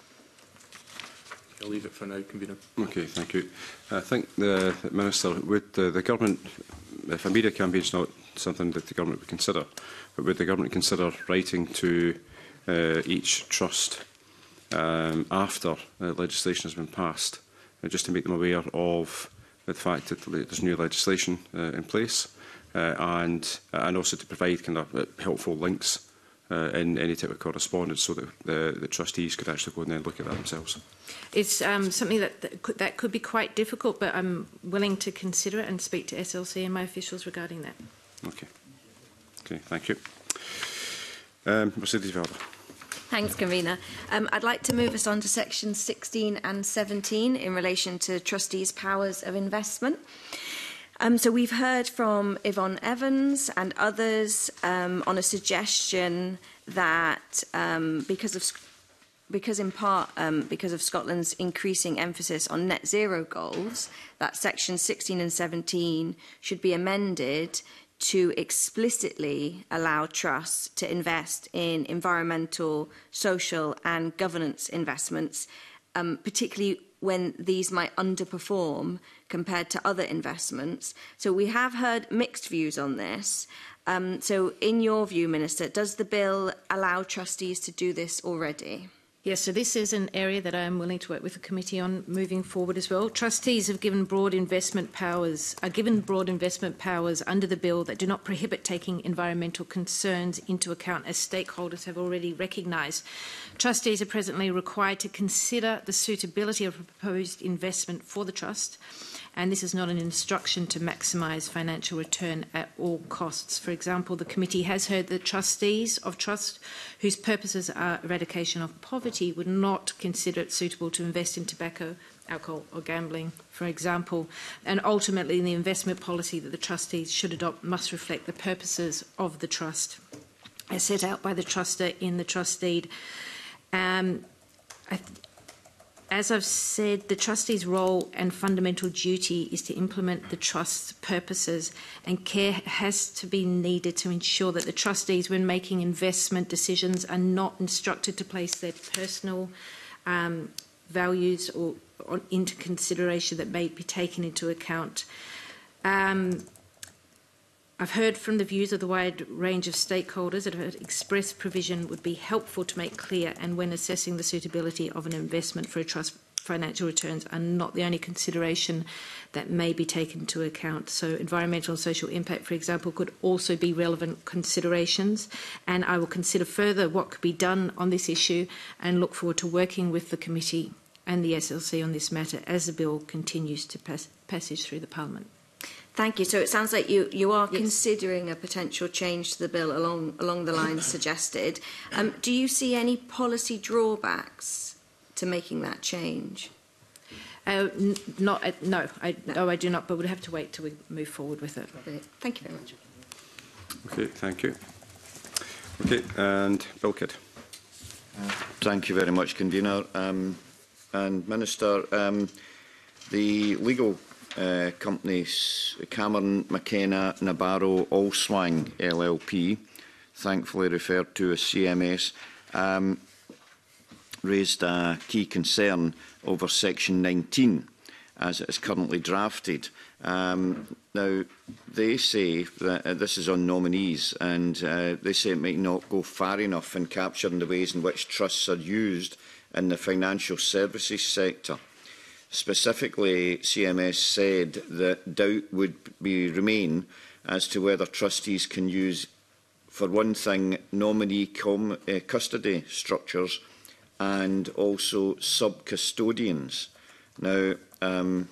I'll leave it for now, Convener. Okay, thank you. I think the Minister, would the, the government, if a media campaign is not something that the government would consider, but would the government consider writing to uh, each trust um, after uh, legislation has been passed, uh, just to make them aware of the fact that there's new legislation uh, in place, uh, and and also to provide kind of uh, helpful links Uh, in any type of correspondence, so that the, the trustees could actually go and then look at that themselves? It's um, something that, that, could, that could be quite difficult, but I'm willing to consider it and speak to S L C and my officials regarding that. Okay. Okay, thank you. Um, Mercedes Valder. Thanks, Convener. Um, I'd like to move us on to sections sixteen and seventeen in relation to trustees' powers of investment. Um, so we've heard from Yvonne Evans and others um, on a suggestion that um, because of because in part um, because of Scotland's increasing emphasis on net zero goals, that sections sixteen and seventeen should be amended to explicitly allow trusts to invest in environmental, social and governance investments, um, particularly when these might underperform compared to other investments. So we have heard mixed views on this. Um, so in your view, Minister, does the bill allow trustees to do this already? Yes, so this is an area that I am willing to work with the committee on moving forward as well. Trustees have given broad investment powers, are given broad investment powers under the bill that do not prohibit taking environmental concerns into account, as stakeholders have already recognised. Trustees are presently required to consider the suitability of a proposed investment for the trust, and this is not an instruction to maximise financial return at all costs. For example, the committee has heard that trustees of trust whose purposes are eradication of poverty would not consider it suitable to invest in tobacco, alcohol or gambling, for example. And ultimately, the investment policy that the trustees should adopt must reflect the purposes of the trust as set out by the trustee in the trust deed. Um, I th As I've said, the trustee's role and fundamental duty is to implement the trust's purposes, and care has to be needed to ensure that the trustees, when making investment decisions, are not instructed to place their personal um, values or, or into consideration that may be taken into account. Um, I've heard from the views of the wide range of stakeholders that have expressed provision would be helpful to make clear, and when assessing the suitability of an investment for a trust, financial returns are not the only consideration that may be taken into account. So environmental and social impact, for example, could also be relevant considerations, and I will consider further what could be done on this issue and look forward to working with the committee and the S L C on this matter as the bill continues to pass passage through the Parliament. Thank you. So it sounds like you, you are yes. considering a potential change to the bill along, along the lines suggested. Um, do you see any policy drawbacks to making that change? Uh, n not, uh, no, I, no. no, I do not, but we'd have to wait till we move forward with it. Thank you very much. Okay, thank you. Okay, and Bill Kidd. Uh, thank you very much, Convener. Um, and Minister, um, the legal Uh, companies Cameron, McKenna, Nabarro, Allswang L L P, thankfully referred to as C M S, um, raised a key concern over section nineteen as it is currently drafted. Um, now, they say that uh, this is on nominees, and uh, they say it might not go far enough in capturing the ways in which trusts are used in the financial services sector. Specifically, C M S said that doubt would be remain as to whether trustees can use, for one thing, nominee com, uh, custody structures and also sub-custodians. Now, um,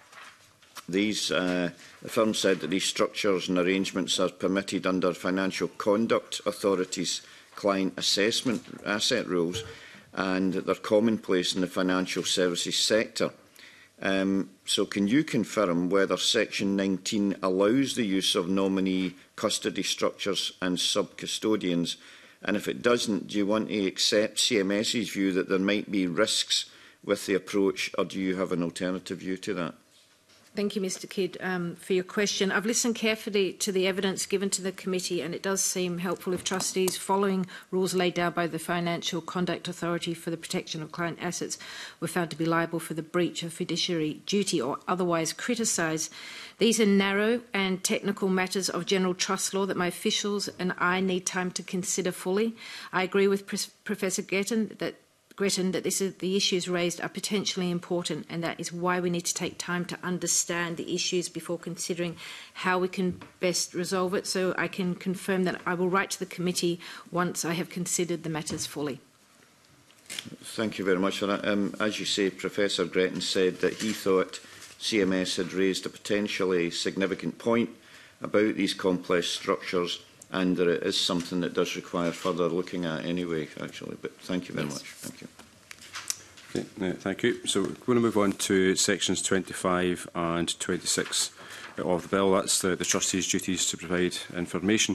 these, uh, the firm said that these structures and arrangements are permitted under Financial Conduct Authority's client assessment asset rules. and they're commonplace in the financial services sector. Um, so can you confirm whether Section nineteen allows the use of nominee custody structures and sub-custodians? And if it doesn't, do you want to accept CMS's view that there might be risks with the approach, or do you have an alternative view to that? Thank you, Mr Kidd, um, for your question. I've listened carefully to the evidence given to the committee, and it does seem helpful if trustees, following rules laid down by the Financial Conduct Authority for the protection of client assets, were found to be liable for the breach of fiduciary duty or otherwise criticise. These are narrow and technical matters of general trust law that my officials and I need time to consider fully. I agree with Professor Getton that Gretton, that this is, the issues raised are potentially important, and that is why we need to take time to understand the issues before considering how we can best resolve it. So I can confirm that I will write to the committee once I have considered the matters fully. Thank you very much for that. Um, as you say, Professor Gretton said that he thought C M S had raised a potentially significant point about these complex structures, and that it is something that does require further looking at anyway, actually. But thank you very yes. much. Thank you. Okay, uh, thank you. So we're going to move on to sections twenty-five and twenty-six of the bill. That's the, the trustees' duties to provide information.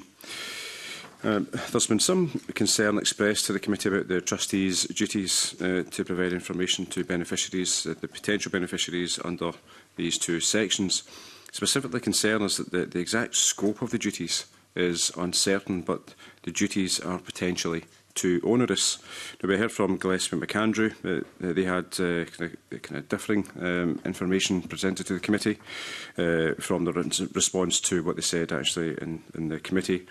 Um, there's been some concern expressed to the committee about the trustees' duties uh, to provide information to beneficiaries, uh, the potential beneficiaries under these two sections. Specifically, concern is that the, the exact scope of the duties is uncertain, but the duties are potentially too onerous. Now, we heard from Gillespie and McAndrew that uh, they had uh, kind, of, kind of differing um, information presented to the committee uh, from the response to what they said actually in, in the committee.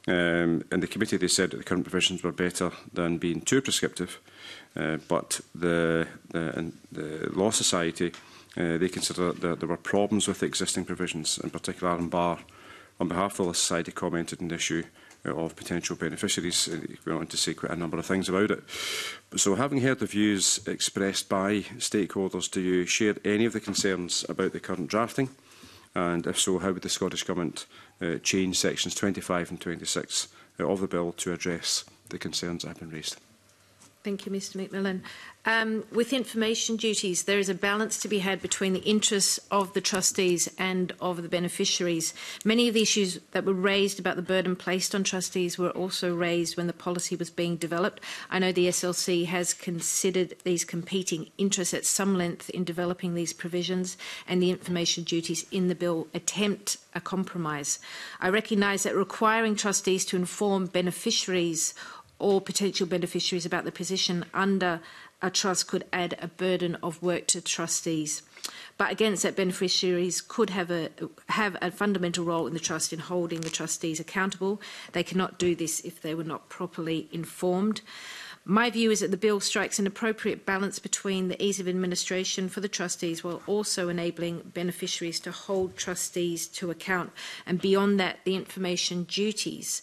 Um, in the committee, they said that the current provisions were better than being too prescriptive, uh, but the, the, the Law Society, uh, they consider that there were problems with the existing provisions, in particular Aaron Barr, on behalf of the Law Society, commented on the issue of potential beneficiaries. We want to say quite a number of things about it. So, having heard the views expressed by stakeholders, do you share any of the concerns about the current drafting? And if so, how would the Scottish Government uh, change sections twenty-five and twenty-six uh, of the bill to address the concerns that have been raised? Thank you, Mr Macmillan. Um, with information duties, there is a balance to be had between the interests of the trustees and of the beneficiaries. Many of the issues that were raised about the burden placed on trustees were also raised when the policy was being developed. I know the S L C has considered these competing interests at some length in developing these provisions, and the information duties in the bill attempt a compromise. I recognise that requiring trustees to inform beneficiaries or potential beneficiaries about the position under a trust could add a burden of work to trustees. But against that, beneficiaries could have a, have a fundamental role in the trust in holding the trustees accountable. They cannot do this if they were not properly informed. My view is that the bill strikes an appropriate balance between the ease of administration for the trustees while also enabling beneficiaries to hold trustees to account. And beyond that, the information duties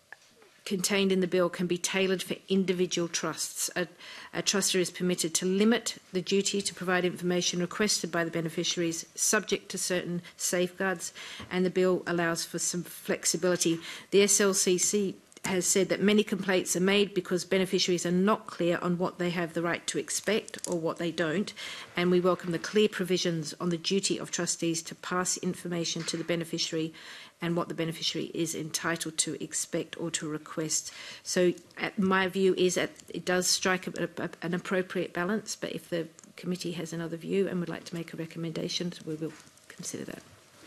contained in the bill can be tailored for individual trusts. A, a trustee is permitted to limit the duty to provide information requested by the beneficiaries subject to certain safeguards, and the bill allows for some flexibility. The S L C C has said that many complaints are made because beneficiaries are not clear on what they have the right to expect or what they don't, and we welcome the clear provisions on the duty of trustees to pass information to the beneficiary and what the beneficiary is entitled to expect or to request. So uh, my view is that it does strike a, a, an appropriate balance, but if the committee has another view and would like to make a recommendation, we will consider that.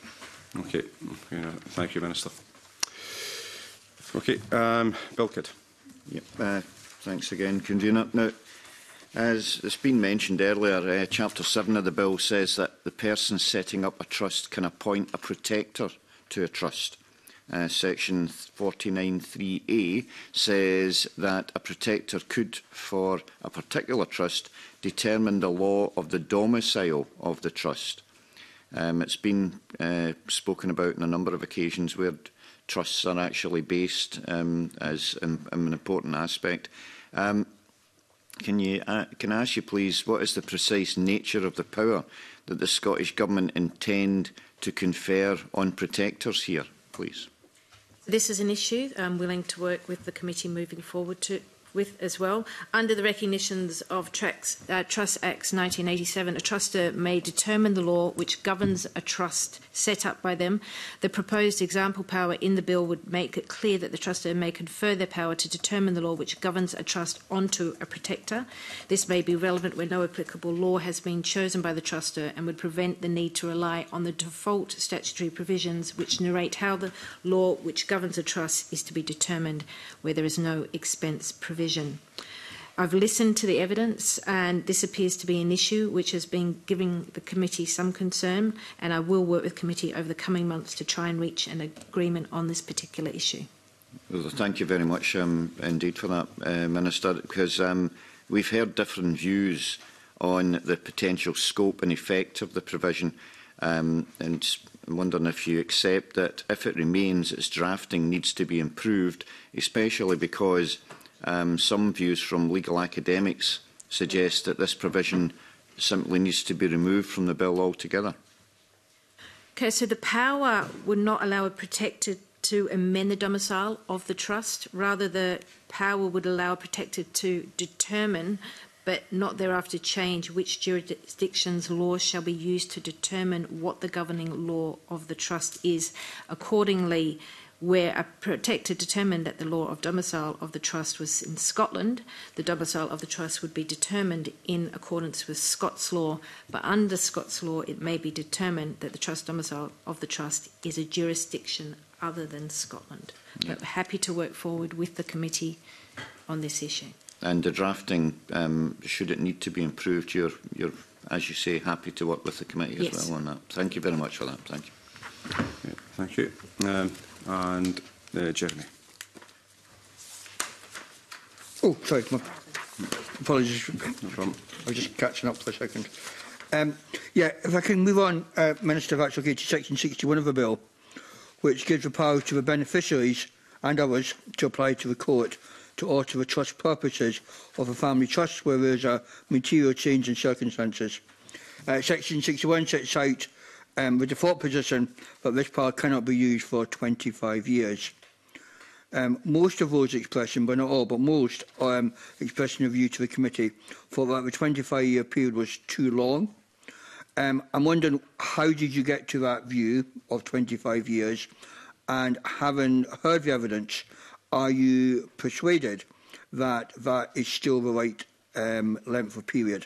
Okay, okay. Thank you, Minister. Okay, um, Bill Kidd. Yep, uh, thanks again, Convener. Now, as it's been mentioned earlier, uh, Chapter seven of the bill says that the person setting up a trust can appoint a protector to a trust. Uh, section forty-nine three A says that a protector could, for a particular trust, determine the law of the domicile of the trust. Um, it's been uh, spoken about on a number of occasions where trusts are actually based um, as um, an important aspect. Um, can, you, uh, can I ask you, please, what is the precise nature of the power that the Scottish Government intend to confer on protectors here, please? This is an issue I'm willing to work with the committee moving forward to with as well. Under the recognitions of Trax, uh, Trust Acts nineteen eighty-seven, a truster may determine the law which governs a trust set up by them. The proposed example power in the bill would make it clear that the truster may confer their power to determine the law which governs a trust onto a protector. This may be relevant when no applicable law has been chosen by the truster and would prevent the need to rely on the default statutory provisions which narrate how the law which governs a trust is to be determined where there is no expense provision. I've listened to the evidence and this appears to be an issue which has been giving the committee some concern, and I will work with the committee over the coming months to try and reach an agreement on this particular issue. Well, thank you very much um, indeed for that, uh, Minister, because um, we've heard different views on the potential scope and effect of the provision, um, and I'm wondering if you accept that if it remains, its drafting needs to be improved, especially because um, some views from legal academics suggest that this provision simply needs to be removed from the bill altogether. Okay, so the power would not allow a protector to amend the domicile of the trust. Rather, the power would allow a protector to determine, but not thereafter change, which jurisdiction's laws shall be used to determine what the governing law of the trust is. Accordingly, where a protector determined that the law of domicile of the trust was in Scotland, the domicile of the trust would be determined in accordance with Scots law, but under Scots law it may be determined that the trust domicile of the trust is a jurisdiction other than Scotland. Yeah. But we're happy to work forward with the committee on this issue. And the drafting, um, should it need to be improved, you're, you're, as you say, happy to work with the committee Yes. as well on that. Thank you very much for that. Thank you. Yeah, thank you. Um, and uh, Jeremy. Oh, sorry. My apologies. No problem. I was just catching up for a second. Um, yeah, if I can move on, uh, Minister, if that's okay, to section sixty-one of the bill, which gives the power to the beneficiaries and others to apply to the court to alter the trust purposes of a family trust where there is a material change in circumstances. Uh, section sixty-one sets out um, the default position that this power cannot be used for twenty-five years. Um, most of those expressions, but not all, but most um, expressing a view to the committee thought that the twenty-five year period was too long. Um, I'm wondering, how did you get to that view of twenty-five years? And having heard the evidence, are you persuaded that that is still the right um, length of period?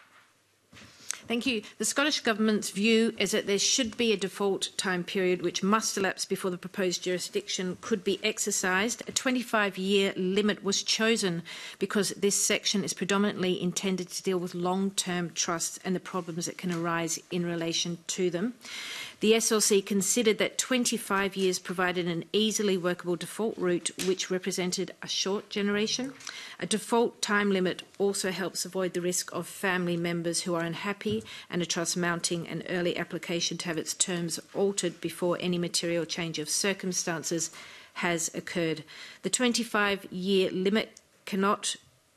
Thank you. The Scottish Government's view is that there should be a default time period which must elapse before the proposed jurisdiction could be exercised. A twenty-five year limit was chosen because this section is predominantly intended to deal with long-term trusts and the problems that can arise in relation to them. The S L C considered that twenty-five years provided an easily workable default route which represented a short generation. A default time limit also helps avoid the risk of family members who are unhappy and a trust mounting an early application to have its terms altered before any material change of circumstances has occurred. The twenty-five year limit cannot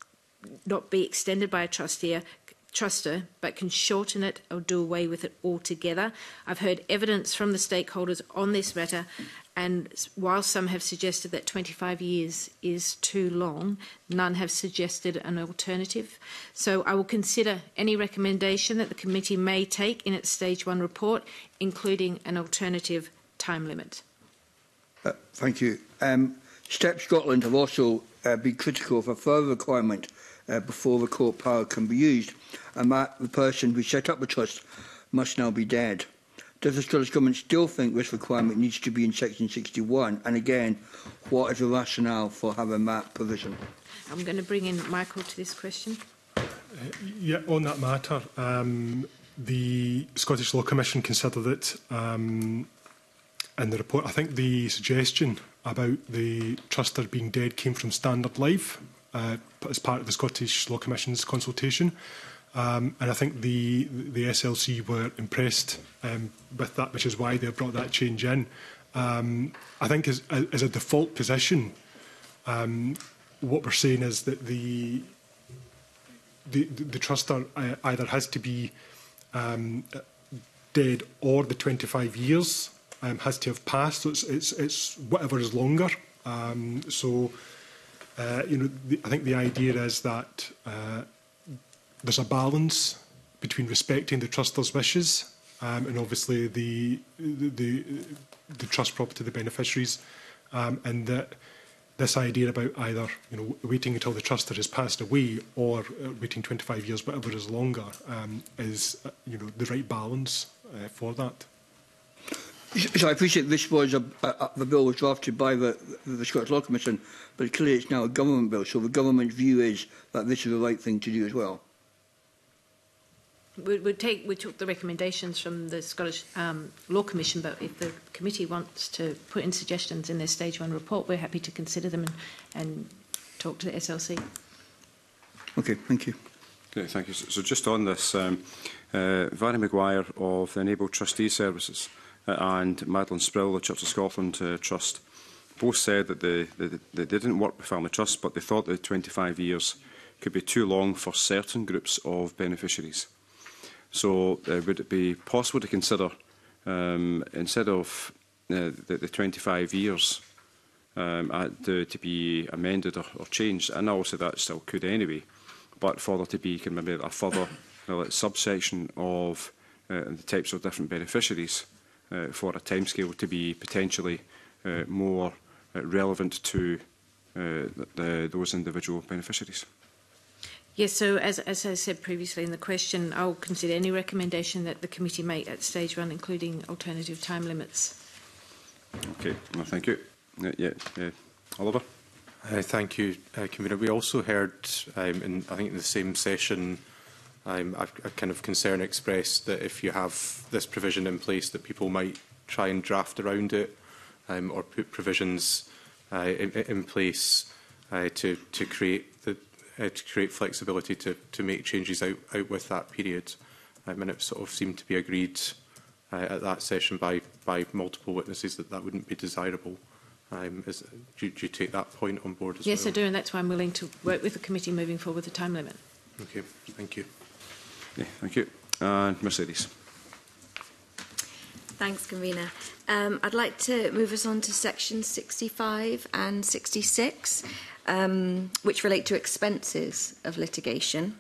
not be extended by a trustee, truster, but can shorten it or do away with it altogether. I've heard evidence from the stakeholders on this matter, and while some have suggested that twenty-five years is too long, none have suggested an alternative. So I will consider any recommendation that the committee may take in its stage one report, including an alternative time limit. Uh, thank you. Um, Step Scotland have also uh, been critical of a further requirement uh, before the court power can be used, and that the person who set up the trust must now be dead. Does the Scottish Government still think this requirement needs to be in section sixty-one? And again, what is the rationale for having that provision? I'm going to bring in Michael to this question. Uh, yeah, on that matter, um, the Scottish Law Commission considered it um, in the report. I think the suggestion about the truster being dead came from Standard Life uh, as part of the Scottish Law Commission's consultation. Um, and I think the, the S L C were impressed um, with that, which is why they brought that change in. Um, I think as, as a default position, um, what we're saying is that the, the, the truster either has to be um, dead or the twenty-five years um, has to have passed. So it's, it's, it's whatever is longer. Um, so Uh, you know, the, I think the idea is that uh, there's a balance between respecting the trustees' wishes um, and obviously the, the, the, the trust property of the beneficiaries, um, and that this idea about either you know waiting until the trustee has passed away or uh, waiting twenty-five years, whatever is longer, um, is uh, you know the right balance uh, for that. So I appreciate this was a, a, the bill was drafted by the, the Scottish Law Commission, but clearly it's now a government bill, so the government's view is that this is the right thing to do as well. We, we, take, we took the recommendations from the Scottish um, Law Commission, but if the committee wants to put in suggestions in their stage one report, we're happy to consider them and, and talk to the S L C. Okay, thank you. Okay, thank you. So, so just on this, um, uh, Vary Maguire of the Enabled Trustee Services uh, and Madeline Sprill, the Church of Scotland uh, Trust, both said that they, they, they didn't work with family trusts, but they thought that twenty-five years could be too long for certain groups of beneficiaries. So uh, would it be possible to consider, um, instead of uh, the, the twenty-five years, um, uh, to, to be amended or, or changed? And also that still could anyway, but for there to be can maybe a further you know, like subsection of uh, the types of different beneficiaries uh, for a timescale to be potentially uh, more uh, relevant to uh, the, the, those individual beneficiaries. Yes, so as, as I said previously in the question, I'll consider any recommendation that the committee make at stage one, including alternative time limits. Okay, well, thank you. Uh, yeah, uh, Oliver? Uh, thank you, uh, Convener. We also heard, um, in, I think in the same session, um, a, a kind of concern expressed that if you have this provision in place that people might try and draft around it um, or put provisions uh, in, in place uh, to, to create the Uh, to create flexibility to, to make changes out, out with that period. Um, and it sort of seemed to be agreed uh, at that session by, by multiple witnesses that that wouldn't be desirable. Um, is, do, do you take that point on board as yes, well? I do, and that's why I'm willing to work with the committee moving forward with the time limit. Okay, thank you. Yeah, thank you. And Mercedes. Thanks, Convener. Um, I'd like to move us on to section sixty-five and sixty-six, um, which relate to expenses of litigation.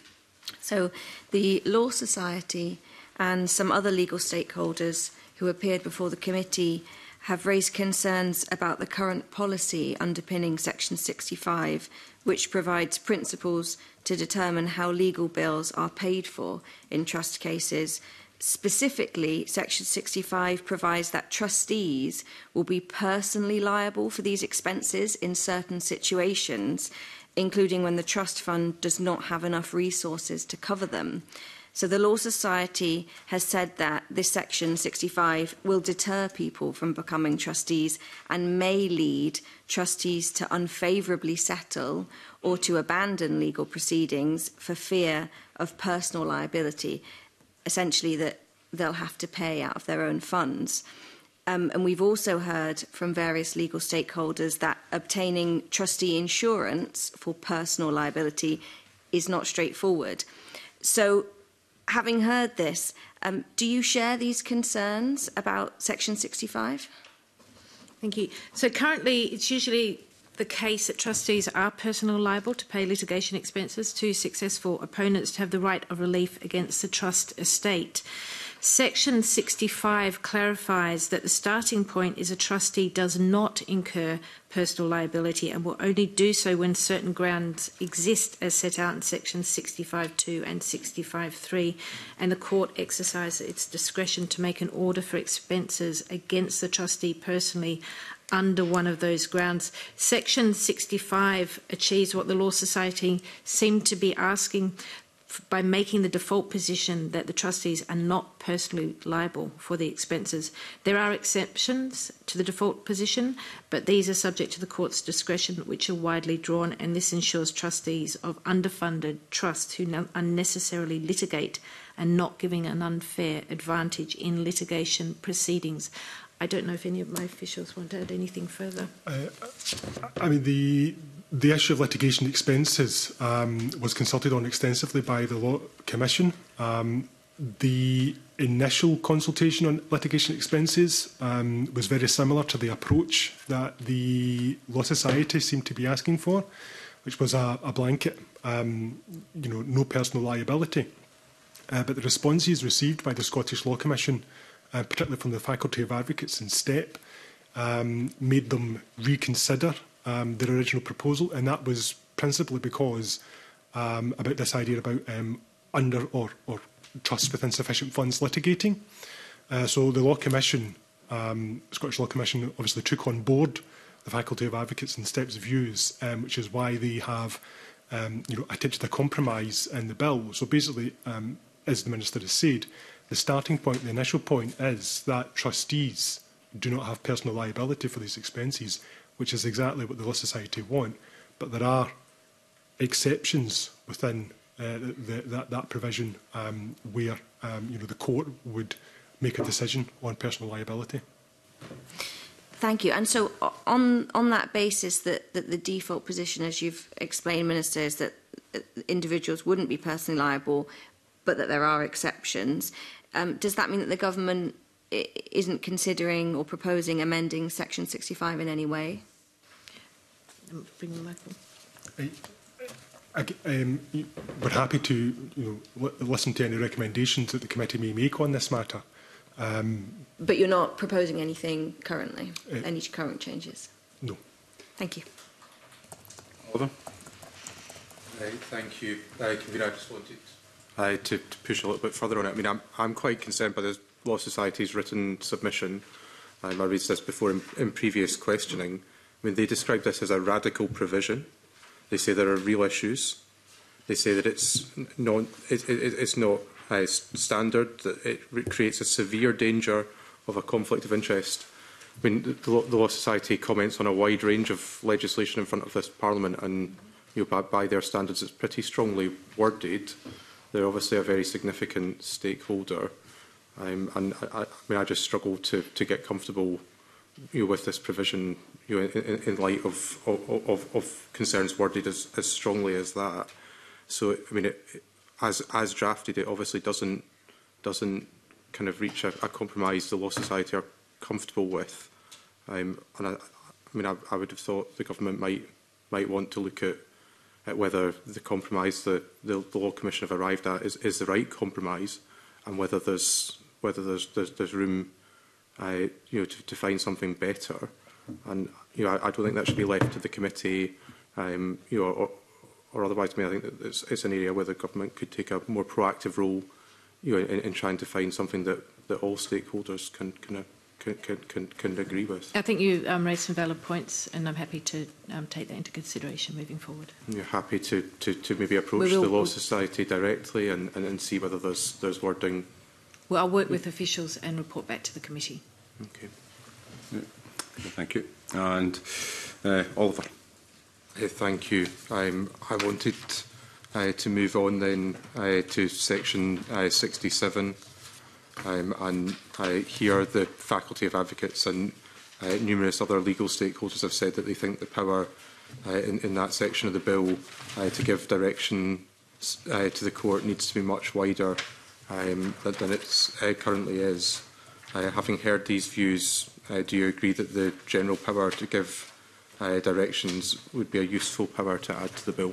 So the Law Society and some other legal stakeholders who appeared before the committee have raised concerns about the current policy underpinning section sixty-five, which provides principles to determine how legal bills are paid for in trust cases. Specifically, section sixty-five provides that trustees will be personally liable for these expenses in certain situations, including when the trust fund does not have enough resources to cover them. So the Law Society has said that this section sixty-five will deter people from becoming trustees and may lead trustees to unfavourably settle or to abandon legal proceedings for fear of personal liability. Essentially that they'll have to pay out of their own funds. Um, and we've also heard from various legal stakeholders that obtaining trustee insurance for personal liability is not straightforward. So, having heard this, um, do you share these concerns about section sixty-five? Thank you. So currently it's usually the case that trustees are personally liable to pay litigation expenses to successful opponents to have the right of relief against the trust estate. Section sixty-five clarifies that the starting point is a trustee does not incur personal liability and will only do so when certain grounds exist as set out in sections sixty-five point two and sixty-five point three, and the court exercises its discretion to make an order for expenses against the trustee personally under one of those grounds. Section sixty-five achieves what the Law Society seemed to be asking by making the default position that the trustees are not personally liable for the expenses. There are exceptions to the default position, but these are subject to the court's discretion, which are widely drawn, and this ensures trustees of underfunded trusts who unnecessarily litigate and not giving an unfair advantage in litigation proceedings. I don't know if any of my officials want to add anything further. Uh, I mean, the the issue of litigation expenses um, was consulted on extensively by the Law Commission. Um, the initial consultation on litigation expenses um, was very similar to the approach that the Law Society seemed to be asking for, which was a, a blanket, um, you know, no personal liability. Uh, but the responses received by the Scottish Law Commission, uh, particularly from the Faculty of Advocates in STEP, um, made them reconsider um, their original proposal, and that was principally because um, about this idea about um, under or, or trusts with insufficient funds litigating. Uh, so the Law Commission, um, Scottish Law Commission, obviously took on board the Faculty of Advocates and STEP's views, um, which is why they have, um, you know, attempted a compromise in the bill. So basically, um, as the Minister has said, the starting point, the initial point, is that trustees do not have personal liability for these expenses, which is exactly what the Law Society want. But there are exceptions within uh, the, that, that provision um, where um, you know, the court would make a decision on personal liability. Thank you. And so on, on that basis, that, that the default position, as you've explained, Minister, is that individuals wouldn't be personally liable, but that there are exceptions. Um, does that mean that the government isn't considering or proposing amending Section sixty-five in any way? Bring the microphone. I, I, um, we're happy to you know, listen to any recommendations that the committee may make on this matter. Um, but you're not proposing anything currently, uh, any current changes? No. Thank you. Oliver? Uh, thank you. Uh, Convener, I just wanted uh, to, to push a little bit further on it. I mean, I'm, I'm quite concerned by the Law Society's written submission. Um, I raised this before in, in previous questioning. I mean, they describe this as a radical provision. They say there are real issues. They say that it's not, it, it, it's not uh, standard, that it creates a severe danger of a conflict of interest. I mean, the, the Law Society comments on a wide range of legislation in front of this Parliament, and you know, by, by their standards, it's pretty strongly worded. They're obviously a very significant stakeholder, um, and I, I mean, I just struggle to, to get comfortable, you know, with this provision, you know, in, in light of, of, of, of concerns worded as, as strongly as that. So, I mean, it, it, as as drafted, it obviously doesn't doesn't kind of reach a, a compromise the Law Society are comfortable with. Um, and I, I mean, I, I would have thought the government might might want to look at, at whether the compromise that the, the Law Commission have arrived at is, is the right compromise, and whether there's whether there's there's, there's room, uh, you know, to, to find something better. And you know, I, I don't think that should be left to the committee, um, you know, or, or otherwise. I mean, I think that it's, it's an area where the government could take a more proactive role, you know, in, in trying to find something that, that all stakeholders can can, can, can, can, can agree with. I think you um, raised some valid points, and I'm happy to um, take that into consideration moving forward. You're happy to, to, to maybe approach will, the Law we'll, Society directly and, and, and see whether there's there's wording. Well, I'll work with officials and report back to the committee. Okay. Yeah. Thank you. And uh, Oliver. Uh, thank you. Um, I wanted uh, to move on then uh, to section uh, sixty-seven, um, and uh, here the Faculty of Advocates and uh, numerous other legal stakeholders have said that they think the power uh, in, in that section of the bill uh, to give direction uh, to the court needs to be much wider um, than, than it uh, currently is. Uh, having heard these views, uh, do you agree that the general power to give Uh, directions would be a useful power to add to the bill?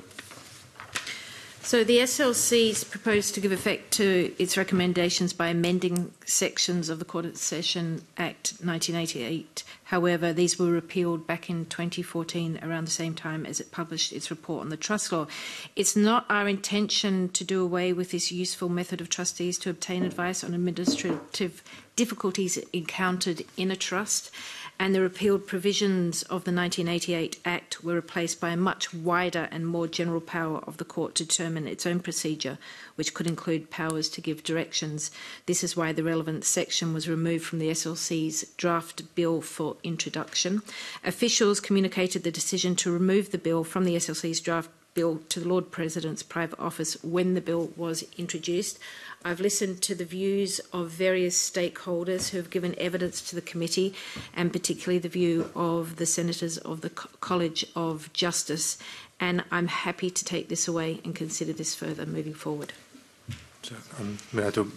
So the S L C's proposed to give effect to its recommendations by amending sections of the Court of Session Act nineteen eighty-eight. However, these were repealed back in twenty fourteen, around the same time as it published its report on the trust law. It's not our intention to do away with this useful method of trustees to obtain advice on administrative difficulties encountered in a trust, and the repealed provisions of the nineteen eighty-eight Act were replaced by a much wider and more general power of the court to determine its own procedure, which could include powers to give directions. This is why the relevant section was removed from the S L C's draft bill for introduction. Officials communicated the decision to remove the bill from the S L C's draft bill to the Lord President's private office when the bill was introduced. I've listened to the views of various stakeholders who have given evidence to the committee, and particularly the view of the senators of the College of Justice, and I'm happy to take this away and consider this further moving forward. So, um, I, mean, I don't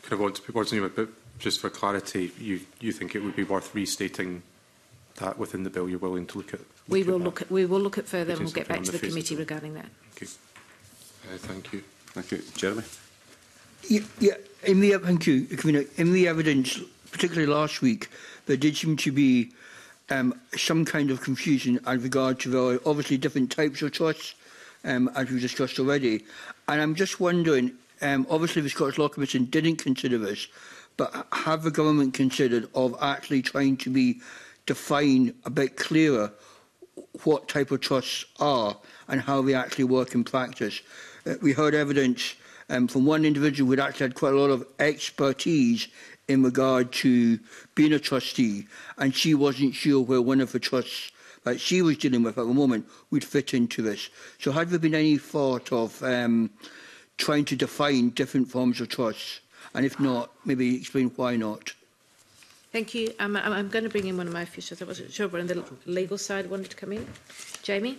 kind of want to put words in your mouth, but just for clarity, you, you think it would be worth restating that within the bill? You're willing to look at? Look we will at look at we will look at further, and we'll get back to the, the committee the regarding that. Okay. Uh, thank you. Thank you, Jeremy. Yeah, yeah in the thank you, in the evidence, particularly last week, there did seem to be um, some kind of confusion as regard to the obviously different types of trusts, um, as we discussed already. And I'm just wondering, um, obviously the Scottish Law Commission didn't consider this, but have the government considered of actually trying to be define a bit clearer what type of trusts are and how they actually work in practice? Uh, we heard evidence um, from one individual who had actually had quite a lot of expertise in regard to being a trustee, and she wasn't sure where one of the trusts that she was dealing with at the moment would fit into this. So had there been any thought of um, trying to define different forms of trusts? And if not, maybe explain why not. Thank you. Um, I'm, I'm going to bring in one of my officials. I wasn't sure, but on the legal side wanted to come in. Jamie?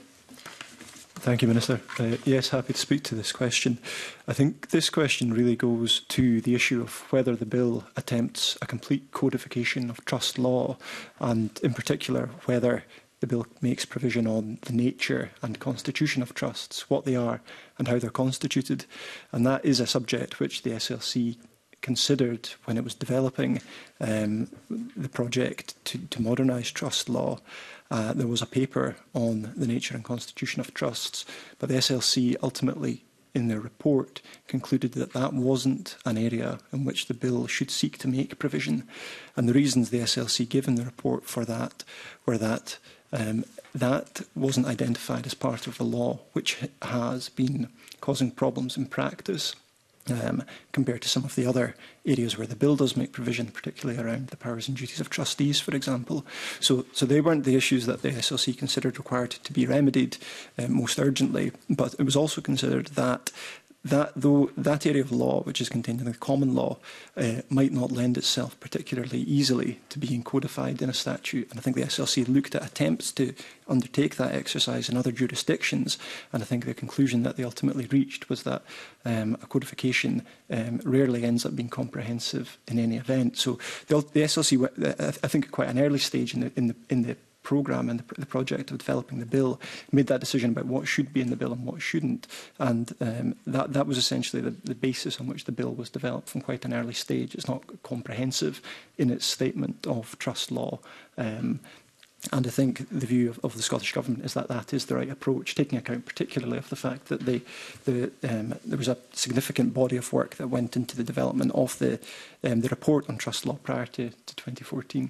Thank you, Minister. Uh, yes, happy to speak to this question. I think this question really goes to the issue of whether the bill attempts a complete codification of trust law, and in particular whether the bill makes provision on the nature and constitution of trusts, what they are and how they're constituted. And that is a subject which the S L C considered when it was developing um, the project to, to modernise trust law. Uh, there was a paper on the nature and constitution of trusts, but the S L C ultimately, in their report, concluded that that wasn't an area in which the bill should seek to make provision. And the reasons the S L C gave in the report for that were that um, that wasn't identified as part of the law, which has been causing problems in practice. Um, compared to some of the other areas where the bill does make provision, particularly around the powers and duties of trustees, for example. So, so they weren't the issues that the S L C considered required to be remedied uh, most urgently, but it was also considered that that though that area of law, which is contained in the common law, uh, might not lend itself particularly easily to being codified in a statute. And I think the S L C looked at attempts to undertake that exercise in other jurisdictions, and I think the conclusion that they ultimately reached was that um, a codification um, rarely ends up being comprehensive in any event. So the, the S L C, I think, at quite an early stage in the in the in the programme and the, the project of developing the bill, made that decision about what should be in the bill and what shouldn't. And um, that, that was essentially the, the basis on which the bill was developed from quite an early stage. It's not comprehensive in its statement of trust law. Um, and I think the view of, of the Scottish Government is that that is the right approach, taking account particularly of the fact that they, the, um, there was a significant body of work that went into the development of the, um, the report on trust law prior to, to twenty fourteen.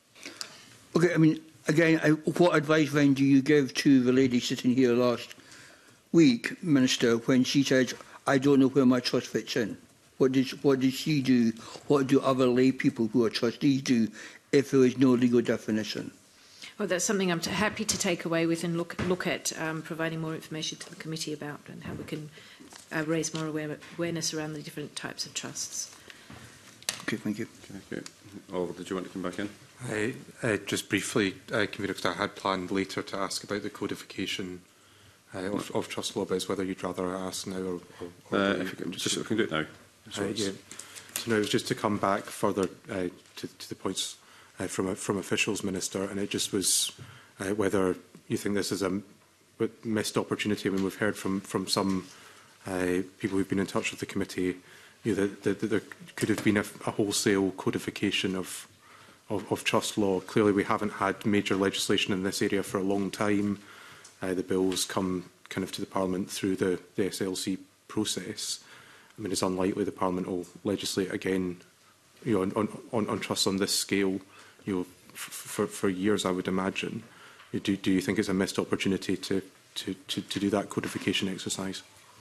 Okay, I mean, again, I, what advice then do you give to the lady sitting here last week, Minister, when she said, I don't know where my trust fits in? What does, what does she do? What do other lay people who are trustees do if there is no legal definition? Well, that's something I'm t happy to take away with and look, look at um, providing more information to the committee about, and how we can uh, raise more aware awareness around the different types of trusts. Okay, thank you. Thank you. Oliver, did you want to come back in? I, uh, just briefly, uh, Convener, because I had planned later to ask about the codification uh, of, of trust law, but it's whether you'd rather ask now or... or, or uh, if you can, just, just, we can do it now. So, uh, yeah. So now, it was just to come back further uh, to, to the points uh, from, from officials, Minister, and it just was uh, whether you think this is a missed opportunity. I mean, we've heard from, from some uh, people who've been in touch with the committee, you know, that, that, that there could have been a, a wholesale codification of Of, of trust law. Clearly, we haven't had major legislation in this area for a long time. Uh, the bills come kind of to the Parliament through the, the S L C process. I mean, it's unlikely the Parliament will legislate again, you know, on, on, on trusts on this scale, you know, for, for years, I would imagine. Do, do you think it's a missed opportunity to, to, to, to do that codification exercise?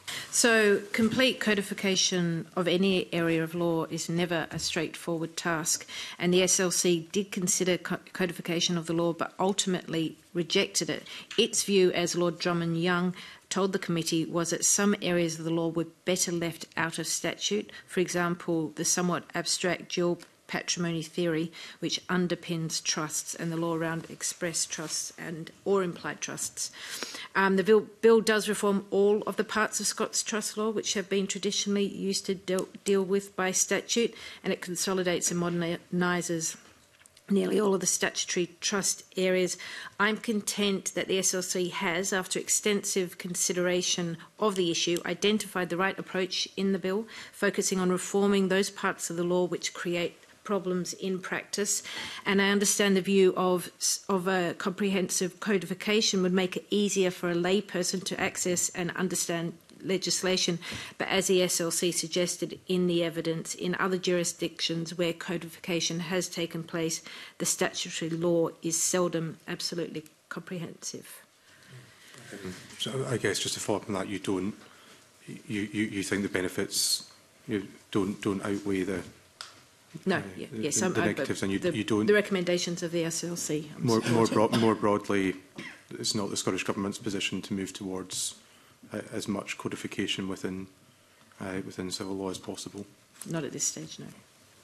So, complete codification of any area of law is never a straightforward task, and the S L C did consider co codification of the law but ultimately rejected it. Its view, as Lord Drummond Young told the committee, was that some areas of the law were better left out of statute. For example, the somewhat abstract dual patrimony theory which underpins trusts and the law around express trusts and or implied trusts. Um, the bill, bill does reform all of the parts of Scots trust law which have been traditionally used to deal, deal with by statute, and it consolidates and modernises nearly all of the statutory trust areas. I'm content that the S L C has, after extensive consideration of the issue, identified the right approach in the bill, focusing on reforming those parts of the law which create problems in practice. And I understand the view of, of a comprehensive codification would make it easier for a layperson to access and understand legislation, but as the S L C suggested in the evidence, in other jurisdictions where codification has taken place, the statutory law is seldom absolutely comprehensive. So I guess just to follow up on that, you don't, you, you, you think the benefits you don't don't outweigh the no, uh, yeah, the, yes, the, I'm, the I, negatives, and you, the, you don't the recommendations of the S L C. I'm more more, broad, more broadly. It's not the Scottish Government's position to move towards uh, as much codification within uh, within civil law as possible. Not at this stage, no.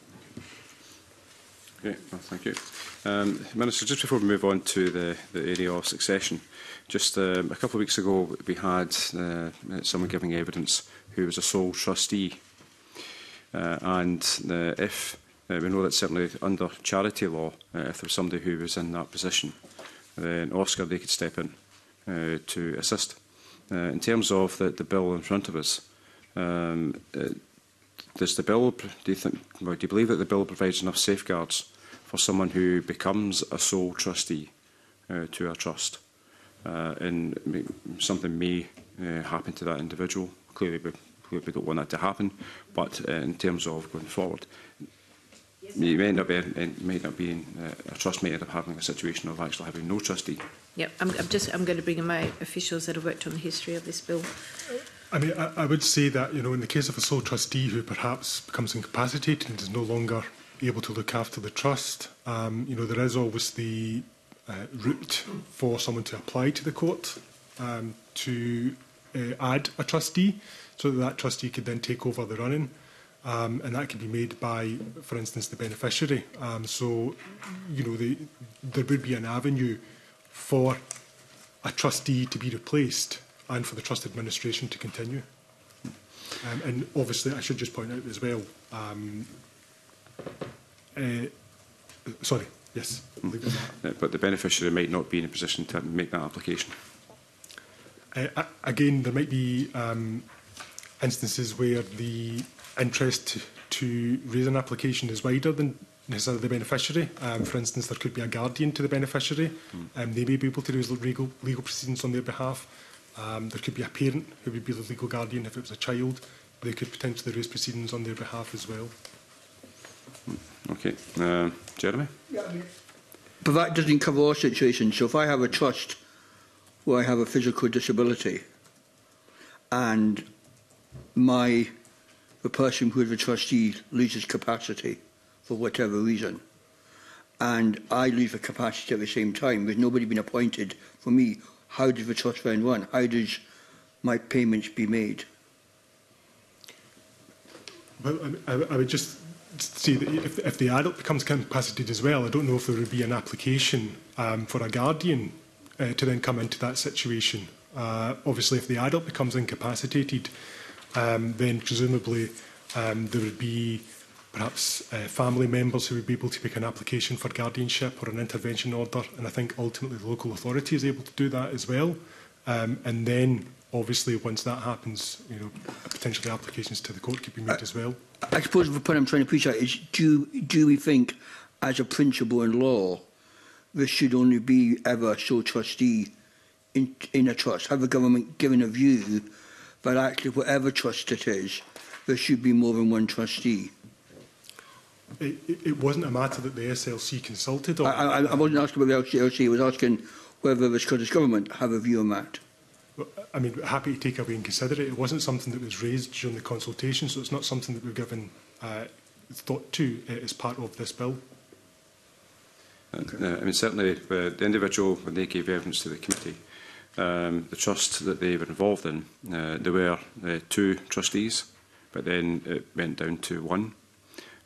Okay, well, thank you. Um, Minister, just before we move on to the, the area of succession, just um, a couple of weeks ago we had uh, someone giving evidence who was a sole trustee. Uh, and uh, if uh, we know that certainly under charity law, uh, if there was somebody who was in that position, then Oscar, they could step in uh, to assist. Uh, in terms of the, the bill in front of us, um, uh, does the bill, do you think, well, do you believe that the bill provides enough safeguards for someone who becomes a sole trustee uh, to a trust, uh, and something may uh, happen to that individual? Clearly, we, clearly we don't want that to happen, but uh, in terms of going forward, you may end up, in, may not be in, uh, a trust may end up having a situation of actually having no trustee. Yep, I'm, I'm just I'm going to bring in my officials that have worked on the history of this bill. I mean, I, I would say that, you know, in the case of a sole trustee who perhaps becomes incapacitated and is no longer able to look after the trust, um, you know, there is always the uh, route for someone to apply to the court um, to uh, add a trustee, so that that trustee could then take over the running. Um, and that can be made by, for instance, the beneficiary. Um, so, you know, the, there would be an avenue for a trustee to be replaced and for the trust administration to continue. Um, and obviously, I should just point out as well, um, uh, sorry, yes. I'll leave it at that. But the beneficiary might not be in a position to make that application. Uh, again, there might be um, instances where the interest to, to raise an application is wider than necessarily the beneficiary. Um, for instance, there could be a guardian to the beneficiary. Mm. Um, they may be able to raise legal, legal proceedings on their behalf. Um, there could be a parent who would be the legal guardian if it was a child. They could potentially raise proceedings on their behalf as well. Okay. Uh, Jeremy? Yeah, I mean, but that doesn't cover all situations. So if I have a trust where I have a physical disability and my the person who is the trustee loses capacity for whatever reason, and I lose the capacity at the same time, there's nobody been appointed for me, how does the trust fund run? How does my payments be made? Well, I, I would just say that if, if the adult becomes incapacitated as well, I don't know if there would be an application um, for a guardian uh, to then come into that situation. Uh, obviously, if the adult becomes incapacitated, um, then presumably um, there would be perhaps uh, family members who would be able to make an application for guardianship or an intervention order, and I think ultimately the local authority is able to do that as well. Um, and then, obviously, once that happens, you know, potentially applications to the court could be made uh, as well. I suppose the point I'm trying to appreciate is, do, do we think, as a principle in law, there should only be ever a sole trustee in, in a trust? Have the government given a view that actually whatever trust it is, there should be more than one trustee? It, it, it wasn't a matter that the S L C consulted on. I, I, I wasn't asking about the S L C, I was asking whether the Scottish Government have a view on that. Well, I mean, happy to take away and consider it. It wasn't something that was raised during the consultation, so it's not something that we've given uh, thought to uh, as part of this bill. Okay. Uh, I mean, certainly, uh, the individual, when they gave evidence to the committee, um, the trust that they were involved in, uh, there were uh, two trustees, but then it went down to one.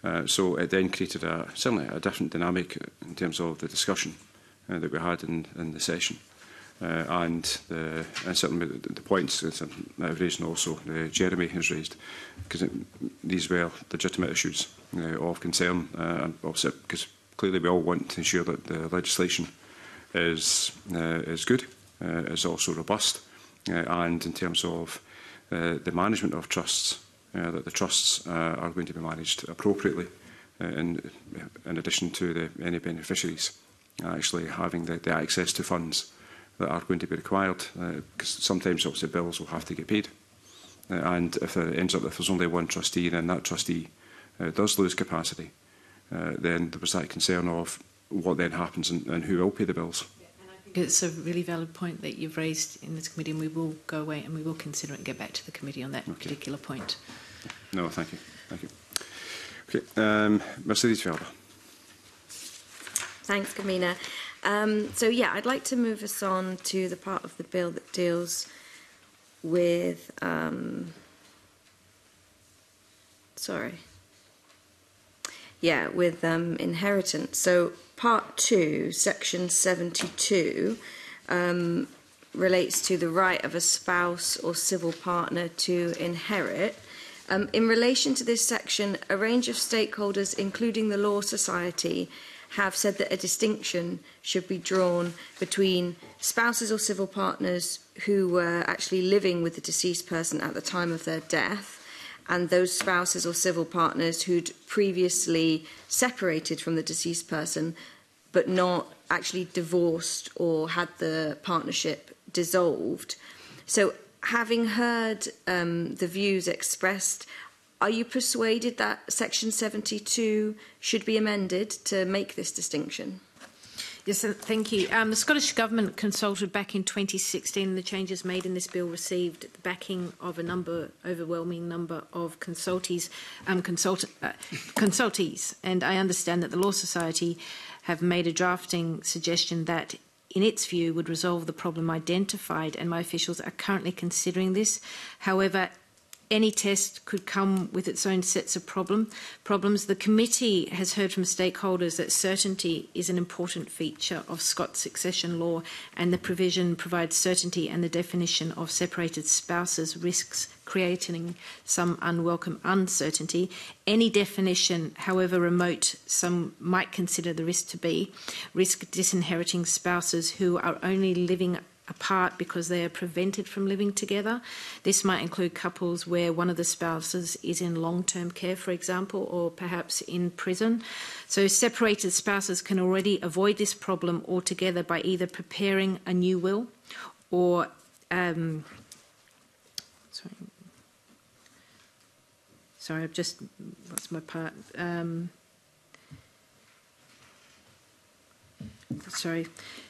Uh, so it then created a, certainly a different dynamic in terms of the discussion uh, that we had in, in the session. Uh, and, the, and certainly the, the points that I've raised and also uh, Jeremy has raised, because these were legitimate issues uh, of concern, uh, and also because clearly we all want to ensure that the legislation is, uh, is good, uh, is also robust, uh, and in terms of uh, the management of trusts, uh, that the trusts uh, are going to be managed appropriately, uh, in, in addition to the, any beneficiaries actually having the, the access to funds that are going to be required, because uh, sometimes obviously bills will have to get paid, uh, and if it ends up that there's only one trustee, then that trustee uh, does lose capacity, uh, then there was that concern of what then happens and, and who will pay the bills. Yeah, and I think it's a really valid point that you've raised in this committee, and we will go away and we will consider it and get back to the committee on that okay. particular point. No, thank you. Thank you. Okay, um, Mercedes Ferber. Thanks, Camina. Um, so, yeah, I'd like to move us on to the part of the bill that deals with, um, sorry, yeah, with um, inheritance. So, part two, section seventy-two, um, relates to the right of a spouse or civil partner to inherit. Um, in relation to this section, a range of stakeholders, including the Law Society, have said that a distinction should be drawn between spouses or civil partners who were actually living with the deceased person at the time of their death, and those spouses or civil partners who'd previously separated from the deceased person but not actually divorced or had the partnership dissolved. So, having heard um, the views expressed, are you persuaded that section seventy-two should be amended to make this distinction? Yes, thank you. Um, the Scottish Government consulted back in twenty sixteen, and the changes made in this bill received the backing of a number, overwhelming number of consultees, um, consult, uh, consultees. And I understand that the Law Society have made a drafting suggestion that, in its view, would resolve the problem identified, and my officials are currently considering this. However, any test could come with its own sets of problem, problems. The committee has heard from stakeholders that certainty is an important feature of Scots succession law, and the provision provides certainty and the definition of separated spouses risks creating some unwelcome uncertainty. Any definition, however remote some might consider the risk to be, risk disinheriting spouses who are only living apart because they are prevented from living together. This might include couples where one of the spouses is in long-term care, for example, or perhaps in prison. So separated spouses can already avoid this problem altogether by either preparing a new will or um, sorry, sorry, I've just lost my part. Um, sorry.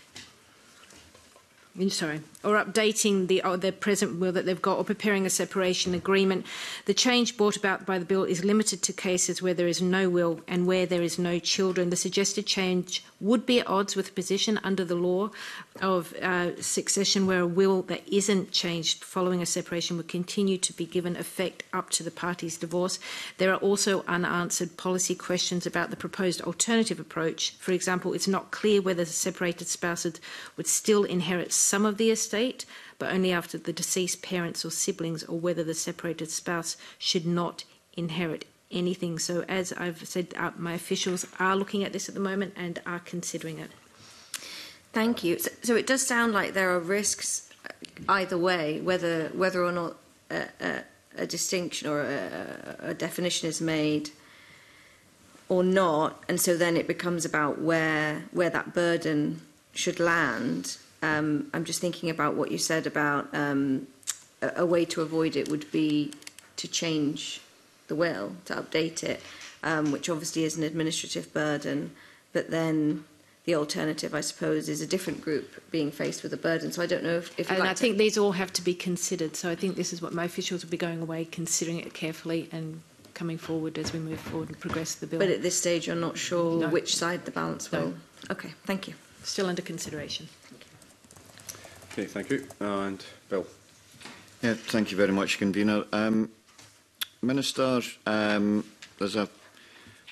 Sorry, or updating the, or their present will that they've got, or preparing a separation agreement. The change brought about by the bill is limited to cases where there is no will and where there is no children. The suggested change would be at odds with the position under the law of uh, succession, where a will that isn't changed following a separation would continue to be given effect up to the party's divorce. There are also unanswered policy questions about the proposed alternative approach. For example, it's not clear whether the separated spouses would still inherit some of the estate, but only after the deceased parents or siblings, or whether the separated spouse should not inherit anything. So, as I've said, uh, my officials are looking at this at the moment and are considering it. Thank you. So, so it does sound like there are risks either way, whether whether or not a, a, a distinction or a, a definition is made or not, and so then it becomes about where where that burden should land. Um, I'm just thinking about what you said about um, a, a way to avoid it would be to change the will, to update it, um, which obviously is an administrative burden. But then the alternative, I suppose, is a different group being faced with a burden. So I don't know if... if and like I to... think these all have to be considered. So I think this is what my officials will be going away, considering it carefully and coming forward as we move forward and progress the bill. But at this stage, you're not sure no. which side the balance will... No. Okay, thank you. Still under consideration. Okay, thank you. And Bill. Yeah, thank you very much, Convener. Um, Minister, um, there's a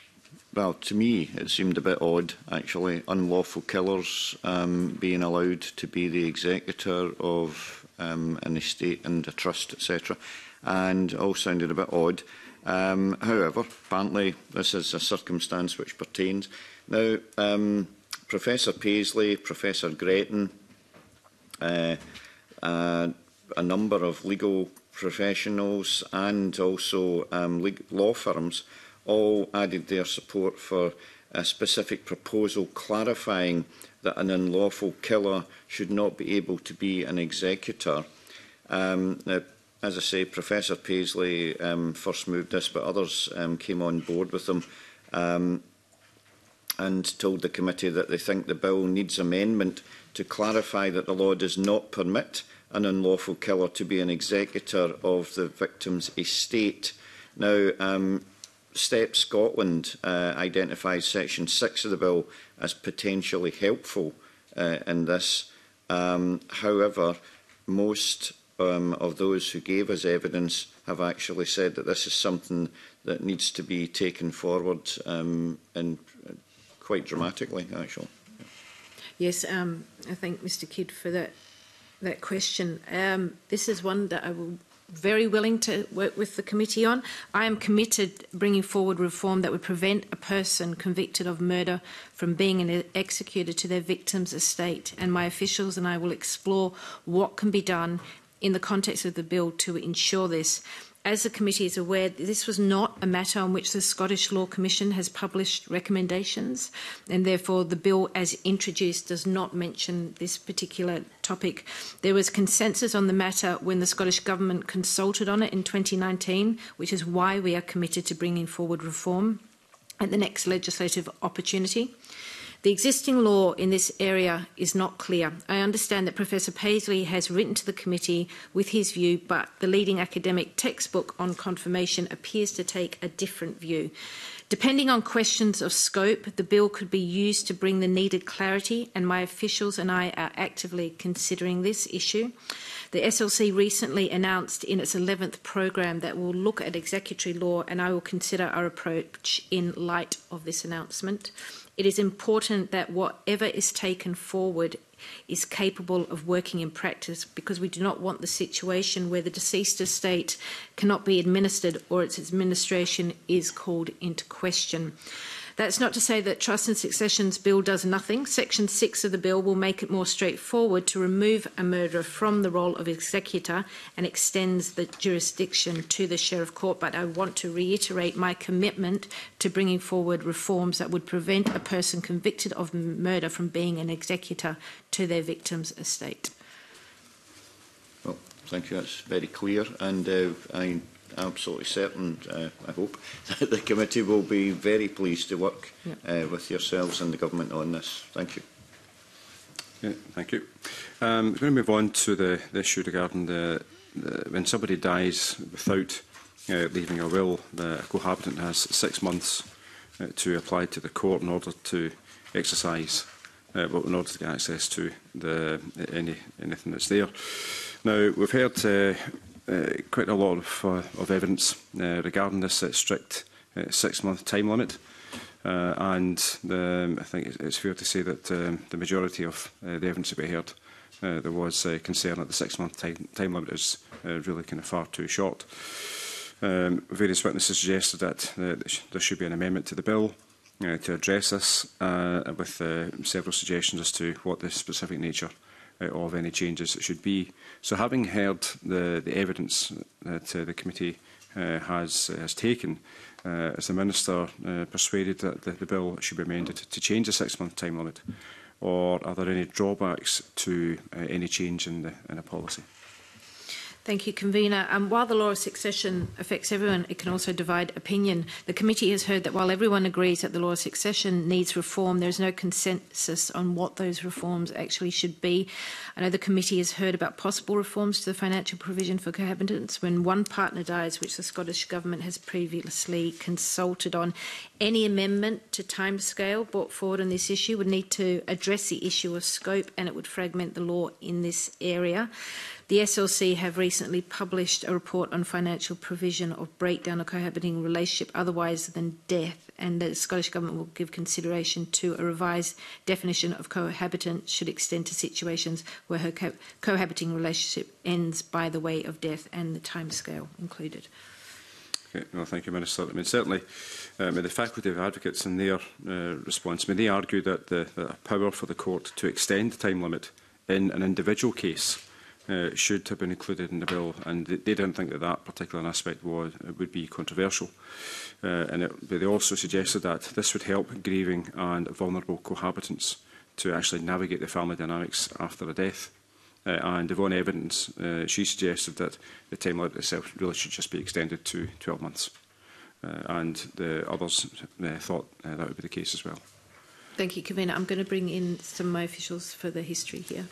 well, to me, it seemed a bit odd, actually. Unlawful killers um, being allowed to be the executor of um, an estate and a trust, et cetera. And all sounded a bit odd. Um, however, apparently this is a circumstance which pertains. Now, um, Professor Paisley, Professor Gretton, uh, uh, a number of legal professionals and also um, law firms all added their support for a specific proposal clarifying that an unlawful killer should not be able to be an executor. Um, now, as I say, Professor Paisley um, first moved this, but others um, came on board with them um, and told the committee that they think the bill needs amendment to clarify that the law does not permit an unlawful killer to be an executor of the victim's estate. Now, um, Step Scotland uh, identifies Section six of the bill as potentially helpful uh, in this. Um, however, most um, of those who gave us evidence have actually said that this is something that needs to be taken forward um, and quite dramatically, actually. Yes, um, I thank Mr Kidd for that, that question. Um, this is one that I will very willing to work with the committee on. I am committed bringing forward reform that would prevent a person convicted of murder from being an executor to their victim's estate, and my officials and I will explore what can be done in the context of the bill to ensure this. As the committee is aware, this was not a matter on which the Scottish Law Commission has published recommendations, and therefore the bill as introduced does not mention this particular topic. There was consensus on the matter when the Scottish Government consulted on it in twenty nineteen, which is why we are committed to bringing forward reform at the next legislative opportunity. The existing law in this area is not clear. I understand that Professor Paisley has written to the committee with his view, but the leading academic textbook on confirmation appears to take a different view. Depending on questions of scope, the bill could be used to bring the needed clarity, and my officials and I are actively considering this issue. The S L C recently announced in its eleventh programme that will look at executory law, and I will consider our approach in light of this announcement. It is important that whatever is taken forward is capable of working in practice, because we do not want the situation where the deceased estate cannot be administered or its administration is called into question. That's not to say that Trust and Successions Bill does nothing. Section six of the bill will make it more straightforward to remove a murderer from the role of executor and extends the jurisdiction to the Sheriff Court. But I want to reiterate my commitment to bringing forward reforms that would prevent a person convicted of murder from being an executor to their victim's estate. Well, thank you. That's very clear, and uh, I absolutely certain, uh, I hope, that the committee will be very pleased to work yeah. uh, with yourselves and the government on this. Thank you. Yeah, thank you. Um, we're going to move on to the, the issue regarding the, the when somebody dies without uh, leaving a will, the cohabitant has six months uh, to apply to the court in order to exercise, uh, well, in order to get access to the any anything that's there. Now, we've heard Uh, Uh, quite a lot of, uh, of evidence uh, regarding this uh, strict uh, six-month time limit, uh, and um, I think it's fair to say that um, the majority of uh, the evidence that we heard, uh, there was uh, concern that the six-month time, time limit is uh, really kind of far too short. Um, various witnesses suggested that uh, there should be an amendment to the bill uh, to address this, uh, with uh, several suggestions as to what the specific nature of any changes it should be. So, having heard the, the evidence that uh, the committee uh, has, uh, has taken, uh, is the Minister uh, persuaded that the, the bill should be amended to change the six-month time limit, or are there any drawbacks to uh, any change in the, in the policy? Thank you, Convener. Um, while the law of succession affects everyone, it can also divide opinion. The committee has heard that while everyone agrees that the law of succession needs reform, there is no consensus on what those reforms actually should be. I know the committee has heard about possible reforms to the financial provision for cohabitants when one partner dies, which the Scottish Government has previously consulted on. Any amendment to timescale brought forward on this issue would need to address the issue of scope, and it would fragment the law in this area. The S L C have recently published a report on financial provision of breakdown of cohabiting relationship otherwise than death, and the Scottish Government will give consideration to a revised definition of cohabitant should extend to situations where her co cohabiting relationship ends by the way of death, and the timescale included. Okay, well, thank you, Minister. I mean, certainly, um, the Faculty of Advocates in their uh, response, I mean, they argue that the, the power for the court to extend the time limit in an individual case uh, should have been included in the bill, and they, they didn't think that that particular aspect was, would be controversial. Uh, and it, but they also suggested that this would help grieving and vulnerable cohabitants to actually navigate the family dynamics after a death. Uh, and Yvonne Evidence, uh, she suggested that the time limit itself really should just be extended to twelve months. Uh, and the others uh, thought uh, that would be the case as well. Thank you, Convener. I'm going to bring in some of my officials for the history here.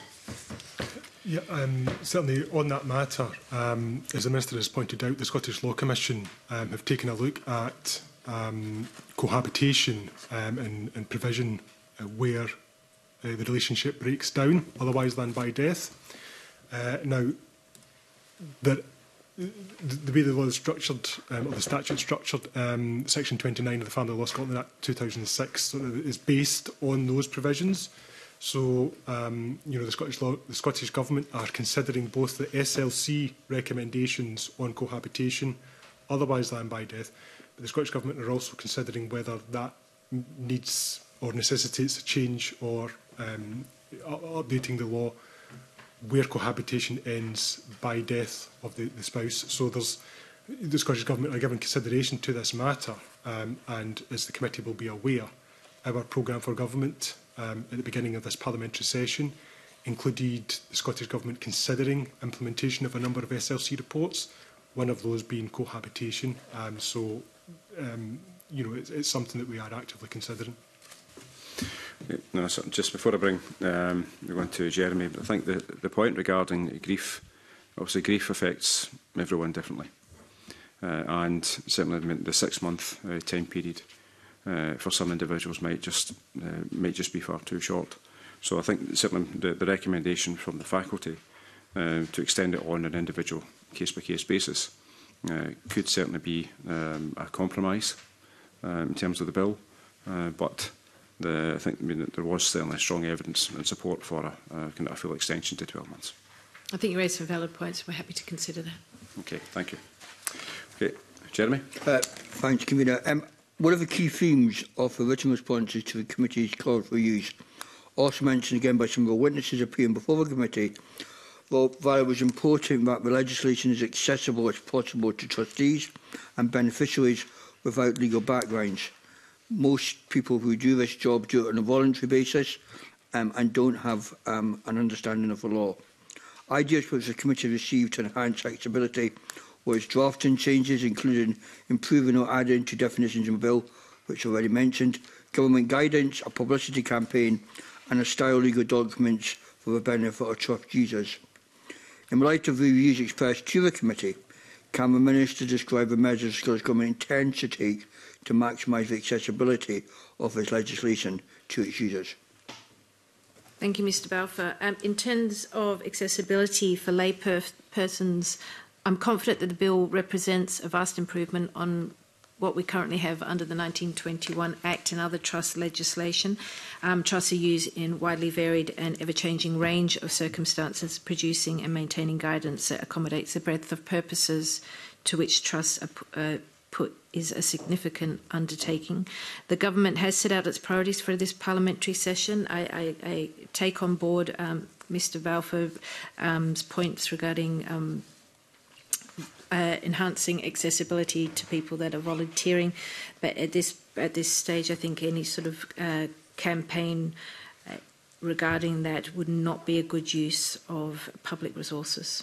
Yeah, um, certainly on that matter, um, as the Minister has pointed out, the Scottish Law Commission um, have taken a look at um, cohabitation um, and, and provision uh, where uh, the relationship breaks down, otherwise than by death. Uh, now, that the, the way the law is structured, um, or the statute is structured, um, Section twenty-nine of the Family Law Scotland Act two thousand six sort of is based on those provisions. So, um, you know, the Scottish law, the Scottish Government are considering both the S L C recommendations on cohabitation, otherwise than by death, but the Scottish Government are also considering whether that needs or necessitates a change or um, updating the law where cohabitation ends by death of the, the spouse. So there's, the Scottish Government are giving consideration to this matter, um, and as the committee will be aware, our programme for government um, at the beginning of this parliamentary session included the Scottish Government considering implementation of a number of S L C reports, one of those being cohabitation. Um, so, um, you know, it's, it's something that we are actively considering. No, so just before I bring um, we on to Jeremy, I think the, the point regarding grief, obviously grief affects everyone differently. Uh, and certainly the six-month uh, time period uh, for some individuals might just uh, might just be far too short. So I think certainly the, the recommendation from the faculty uh, to extend it on an individual case-by-case basis uh, could certainly be um, a compromise uh, in terms of the bill, uh, but The, I think I mean, there was certainly strong evidence and support for a, a, kind of a full extension to twelve months. I think you raised some valid points. We're happy to consider that. Okay, thank you. Okay, Jeremy? Uh, thanks, Convener. Um, one of the key themes of the written responses to the committee's call for use, also mentioned again by some of the witnesses appearing before the committee, well, that it was important that the legislation is accessible as possible to trustees and beneficiaries without legal backgrounds. Most people who do this job do it on a voluntary basis um, and don't have um, an understanding of the law. Ideas which the committee received to enhance accessibility was drafting changes, including improving or adding to definitions in the bill, which I already mentioned, government guidance, a publicity campaign, and a style legal documents for the benefit of trust users. In light of the views expressed to the committee, can the Minister describe the measures the Scottish Government intends to take to maximise the accessibility of this legislation to its users? Thank you, Mr Balfour. Um, in terms of accessibility for lay per persons, I'm confident that the bill represents a vast improvement on what we currently have under the nineteen twenty-one Act and other trust legislation. Um, trusts are used in widely varied and ever-changing range of circumstances, producing and maintaining guidance that accommodates the breadth of purposes to which trusts are uh, put is a significant undertaking. The government has set out its priorities for this parliamentary session. I, I, I take on board um, Mr Balfour's um, points regarding um, uh, enhancing accessibility to people that are volunteering, but at this at this stage, I think any sort of uh, campaign uh, regarding that would not be a good use of public resources.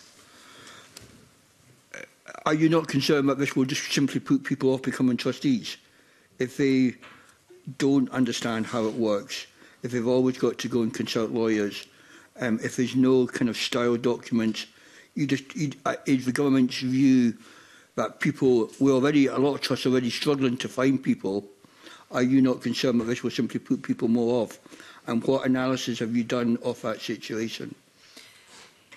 Are you not concerned that this will just simply put people off becoming trustees? If they don't understand how it works, if they've always got to go and consult lawyers, um, if there's no kind of style document, you just, you, uh, is the government's view that people, we're already, a lot of trusts are already struggling to find people, are you not concerned that this will simply put people more off? And what analysis have you done of that situation?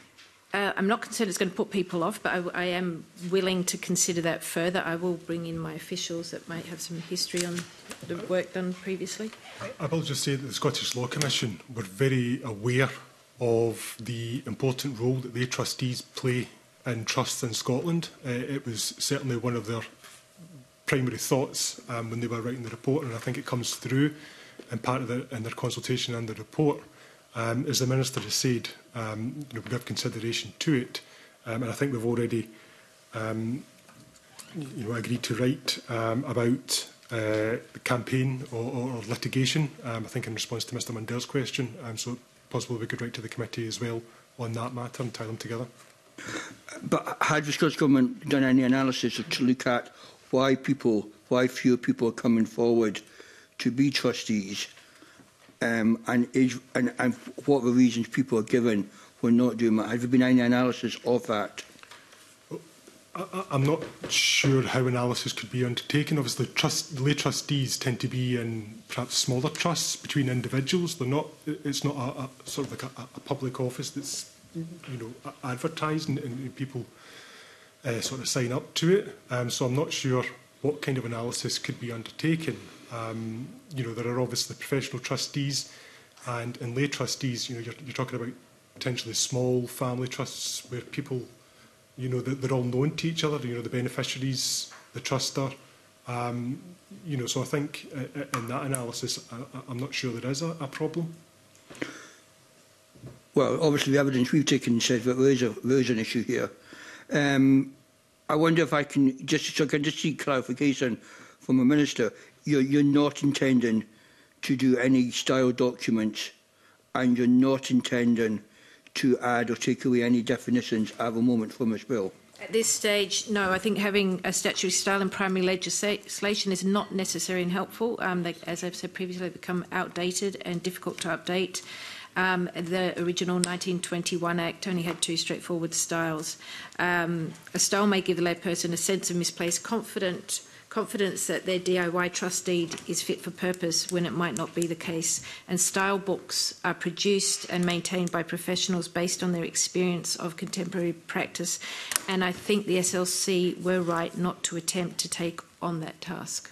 Uh, I'm not concerned it's going to put people off, but I, I am willing to consider that further. I will bring in my officials that might have some history on the work done previously. I will just say that the Scottish Law Commission were very aware of the important role that they trustees play in trusts in Scotland. Uh, it was certainly one of their primary thoughts um, when they were writing the report, and I think it comes through in part of the, in their consultation and the report. Um, as the Minister has said, um, you know, we have consideration to it, um, and I think we've already um, you know, agreed to write um, about uh, the campaign or, or, or litigation, um, I think in response to Mr Mundell's question, um, so possibly we could write to the committee as well on that matter and tie them together. But had the Scottish Government done any analysis to look at why people, why fewer people are coming forward to be trustees, um, and, is, and, and what the reasons people are given for not doing that? Has there been any analysis of that? I, I'm not sure how analysis could be undertaken. Obviously, trust, lay trustees tend to be in perhaps smaller trusts between individuals. They're not. It's not a, a sort of like a, a public office that's, you know, advertised and, and people uh, sort of sign up to it. Um, so I'm not sure what kind of analysis could be undertaken. Um, you know, there are obviously professional trustees and, and lay trustees. You know, you're, you're talking about potentially small family trusts where people, you know, they're, they're all known to each other. You know, the beneficiaries, the truster. Um, you know, so I think uh, in that analysis, I, I'm not sure there is a, a problem. Well, obviously the evidence we've taken says that there is, a, there is an issue here. Um, I wonder if I can just, so I can just seek clarification from the Minister. You're, you're not intending to do any style documents, and you're not intending to add or take away any definitions at the moment from this bill? At this stage, no. I think having a statutory style in primary legislation is not necessary and helpful. Um, they, as I've said previously, they become outdated and difficult to update. Um, the original nineteen twenty-one Act only had two straightforward styles. Um, a style may give the layperson a sense of misplaced confidence, confidence that their D I Y trust deed is fit for purpose when it might not be the case. And style books are produced and maintained by professionals based on their experience of contemporary practice. And I think the S L C were right not to attempt to take on that task.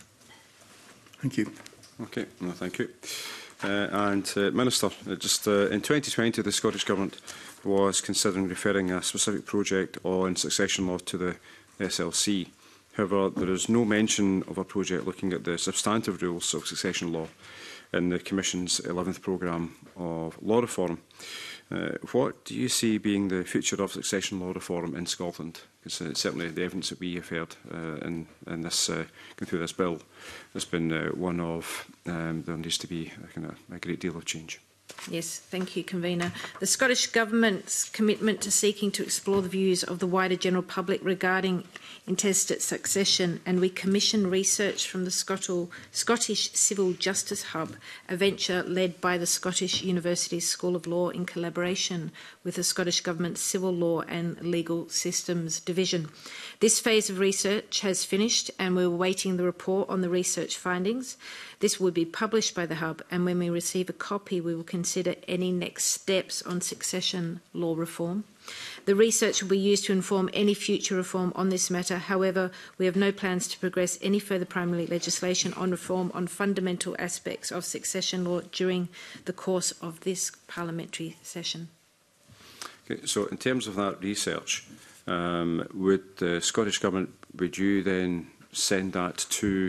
Thank you. Okay, no, thank you. Uh, and uh, Minister, uh, just uh, in twenty twenty, the Scottish Government was considering referring a specific project on succession law to the S L C. However, there is no mention of a project looking at the substantive rules of succession law in the Commission's eleventh programme of law reform. Uh, what do you see being the future of succession law reform in Scotland? Because uh, certainly the evidence that we have heard uh, in, in this, uh, going through this bill has been uh, one of um, there needs to be a, kind of, a great deal of change. Yes, thank you, Convener. The Scottish Government's commitment to seeking to explore the views of the wider general public regarding intestate succession, and we commission research from the Scottish, Scottish Civil Justice Hub, a venture led by the Scottish University's School of Law in collaboration with the Scottish Government's Civil Law and Legal Systems Division. This phase of research has finished, and we're awaiting the report on the research findings. This will be published by the Hub, and when we receive a copy, we will consider any next steps on succession law reform. The research will be used to inform any future reform on this matter. However, we have no plans to progress any further primary legislation on reform on fundamental aspects of succession law during the course of this parliamentary session. Okay, so in terms of that research, um, would the Scottish Government, would you then send that to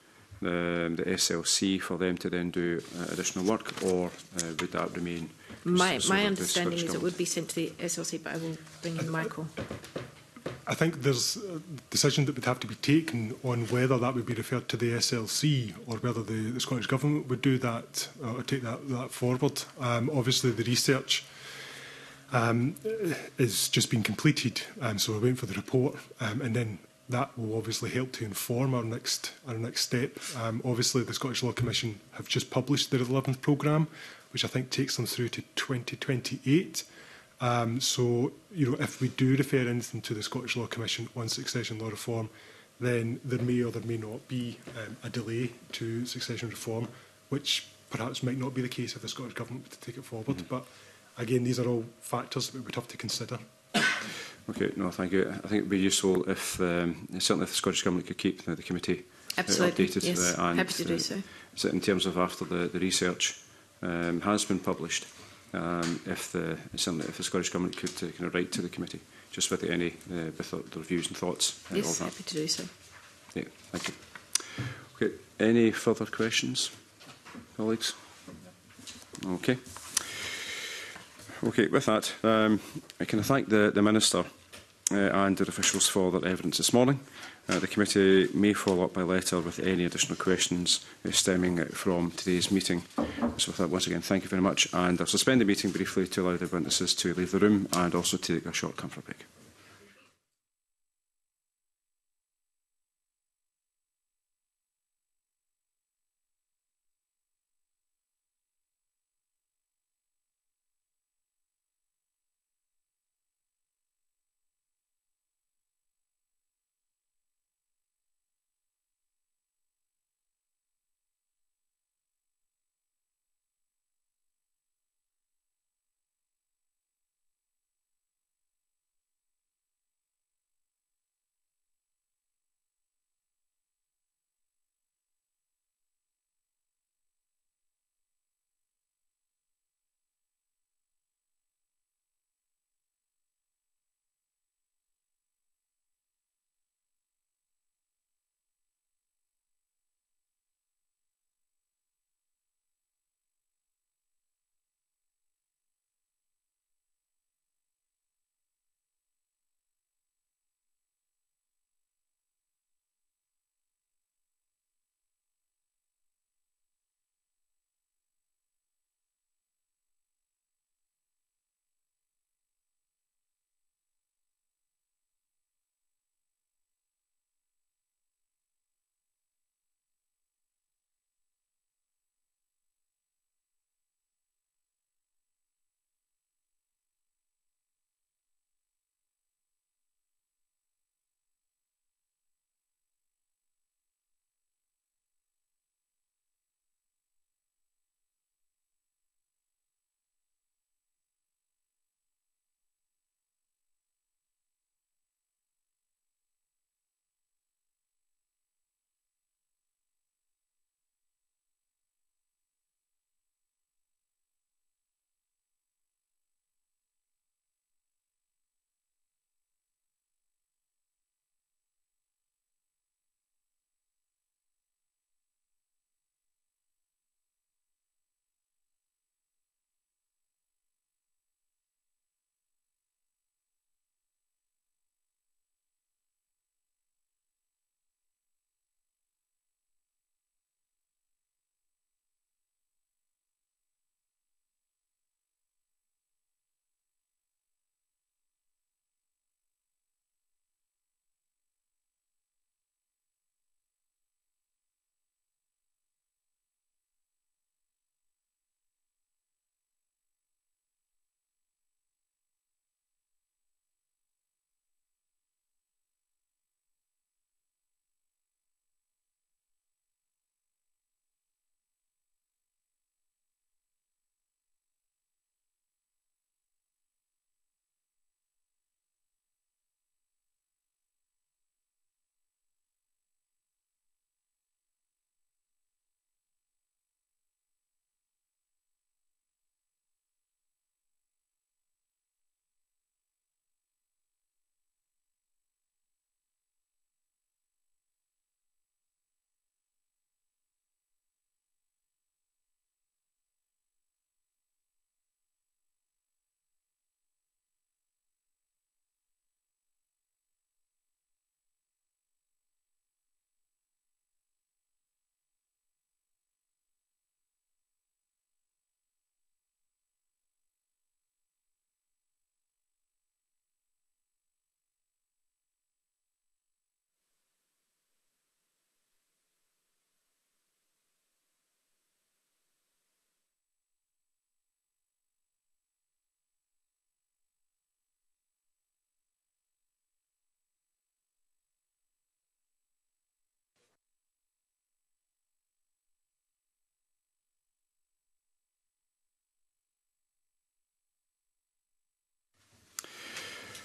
the, the S L C for them to then do uh, additional work, or uh, would that remain? My, so my understanding is it would be sent to the S L C, but I will bring in Michael. I think there's a decision that would have to be taken on whether that would be referred to the S L C or whether the, the Scottish Government would do that uh, or take that, that forward. Um, obviously, the research um, is just being completed, um, so we're waiting for the report, um, and then that will obviously help to inform our next our next step. Um, obviously, the Scottish Law Commission have just published their eleventh programme, which I think takes them through to twenty twenty-eight. Um, so, you know, if we do refer anything to the Scottish Law Commission on succession law reform, then there may or there may not be um, a delay to succession reform, which perhaps might not be the case if the Scottish Government were to take it forward. Mm-hmm. But again, these are all factors that we would have to consider. Okay, no, thank you. I think it would be useful if, um, certainly if the Scottish Government could keep the, the committee Absolutely, uh, updated. yes. Uh, and, Happy to do uh, so. So in terms of after the, the research um, has been published, um, if, the, certainly if the Scottish Government could uh, kind of write to the committee, just with any uh, with their views and thoughts. Uh, Yes, of that. happy to do so. Yeah, thank you. Okay, any further questions, colleagues? Okay. Okay, with that, um, I can thank the, the Minister uh, and their officials for their evidence this morning. Uh, the committee may follow up by letter with any additional questions uh, stemming from today's meeting. So with that, once again, thank you very much. And I'll suspend the meeting briefly to allow the witnesses to leave the room and also take a short comfort break.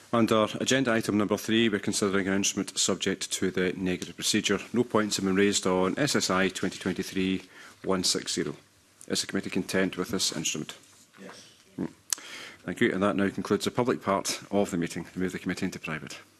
Under agenda item number three, we're considering an instrument subject to the negative procedure. No points have been raised on S S I twenty twenty-three one sixty. Is the committee content with this instrument? Yes. Mm. Thank you. And that now concludes the public part of the meeting. I move the committee into private.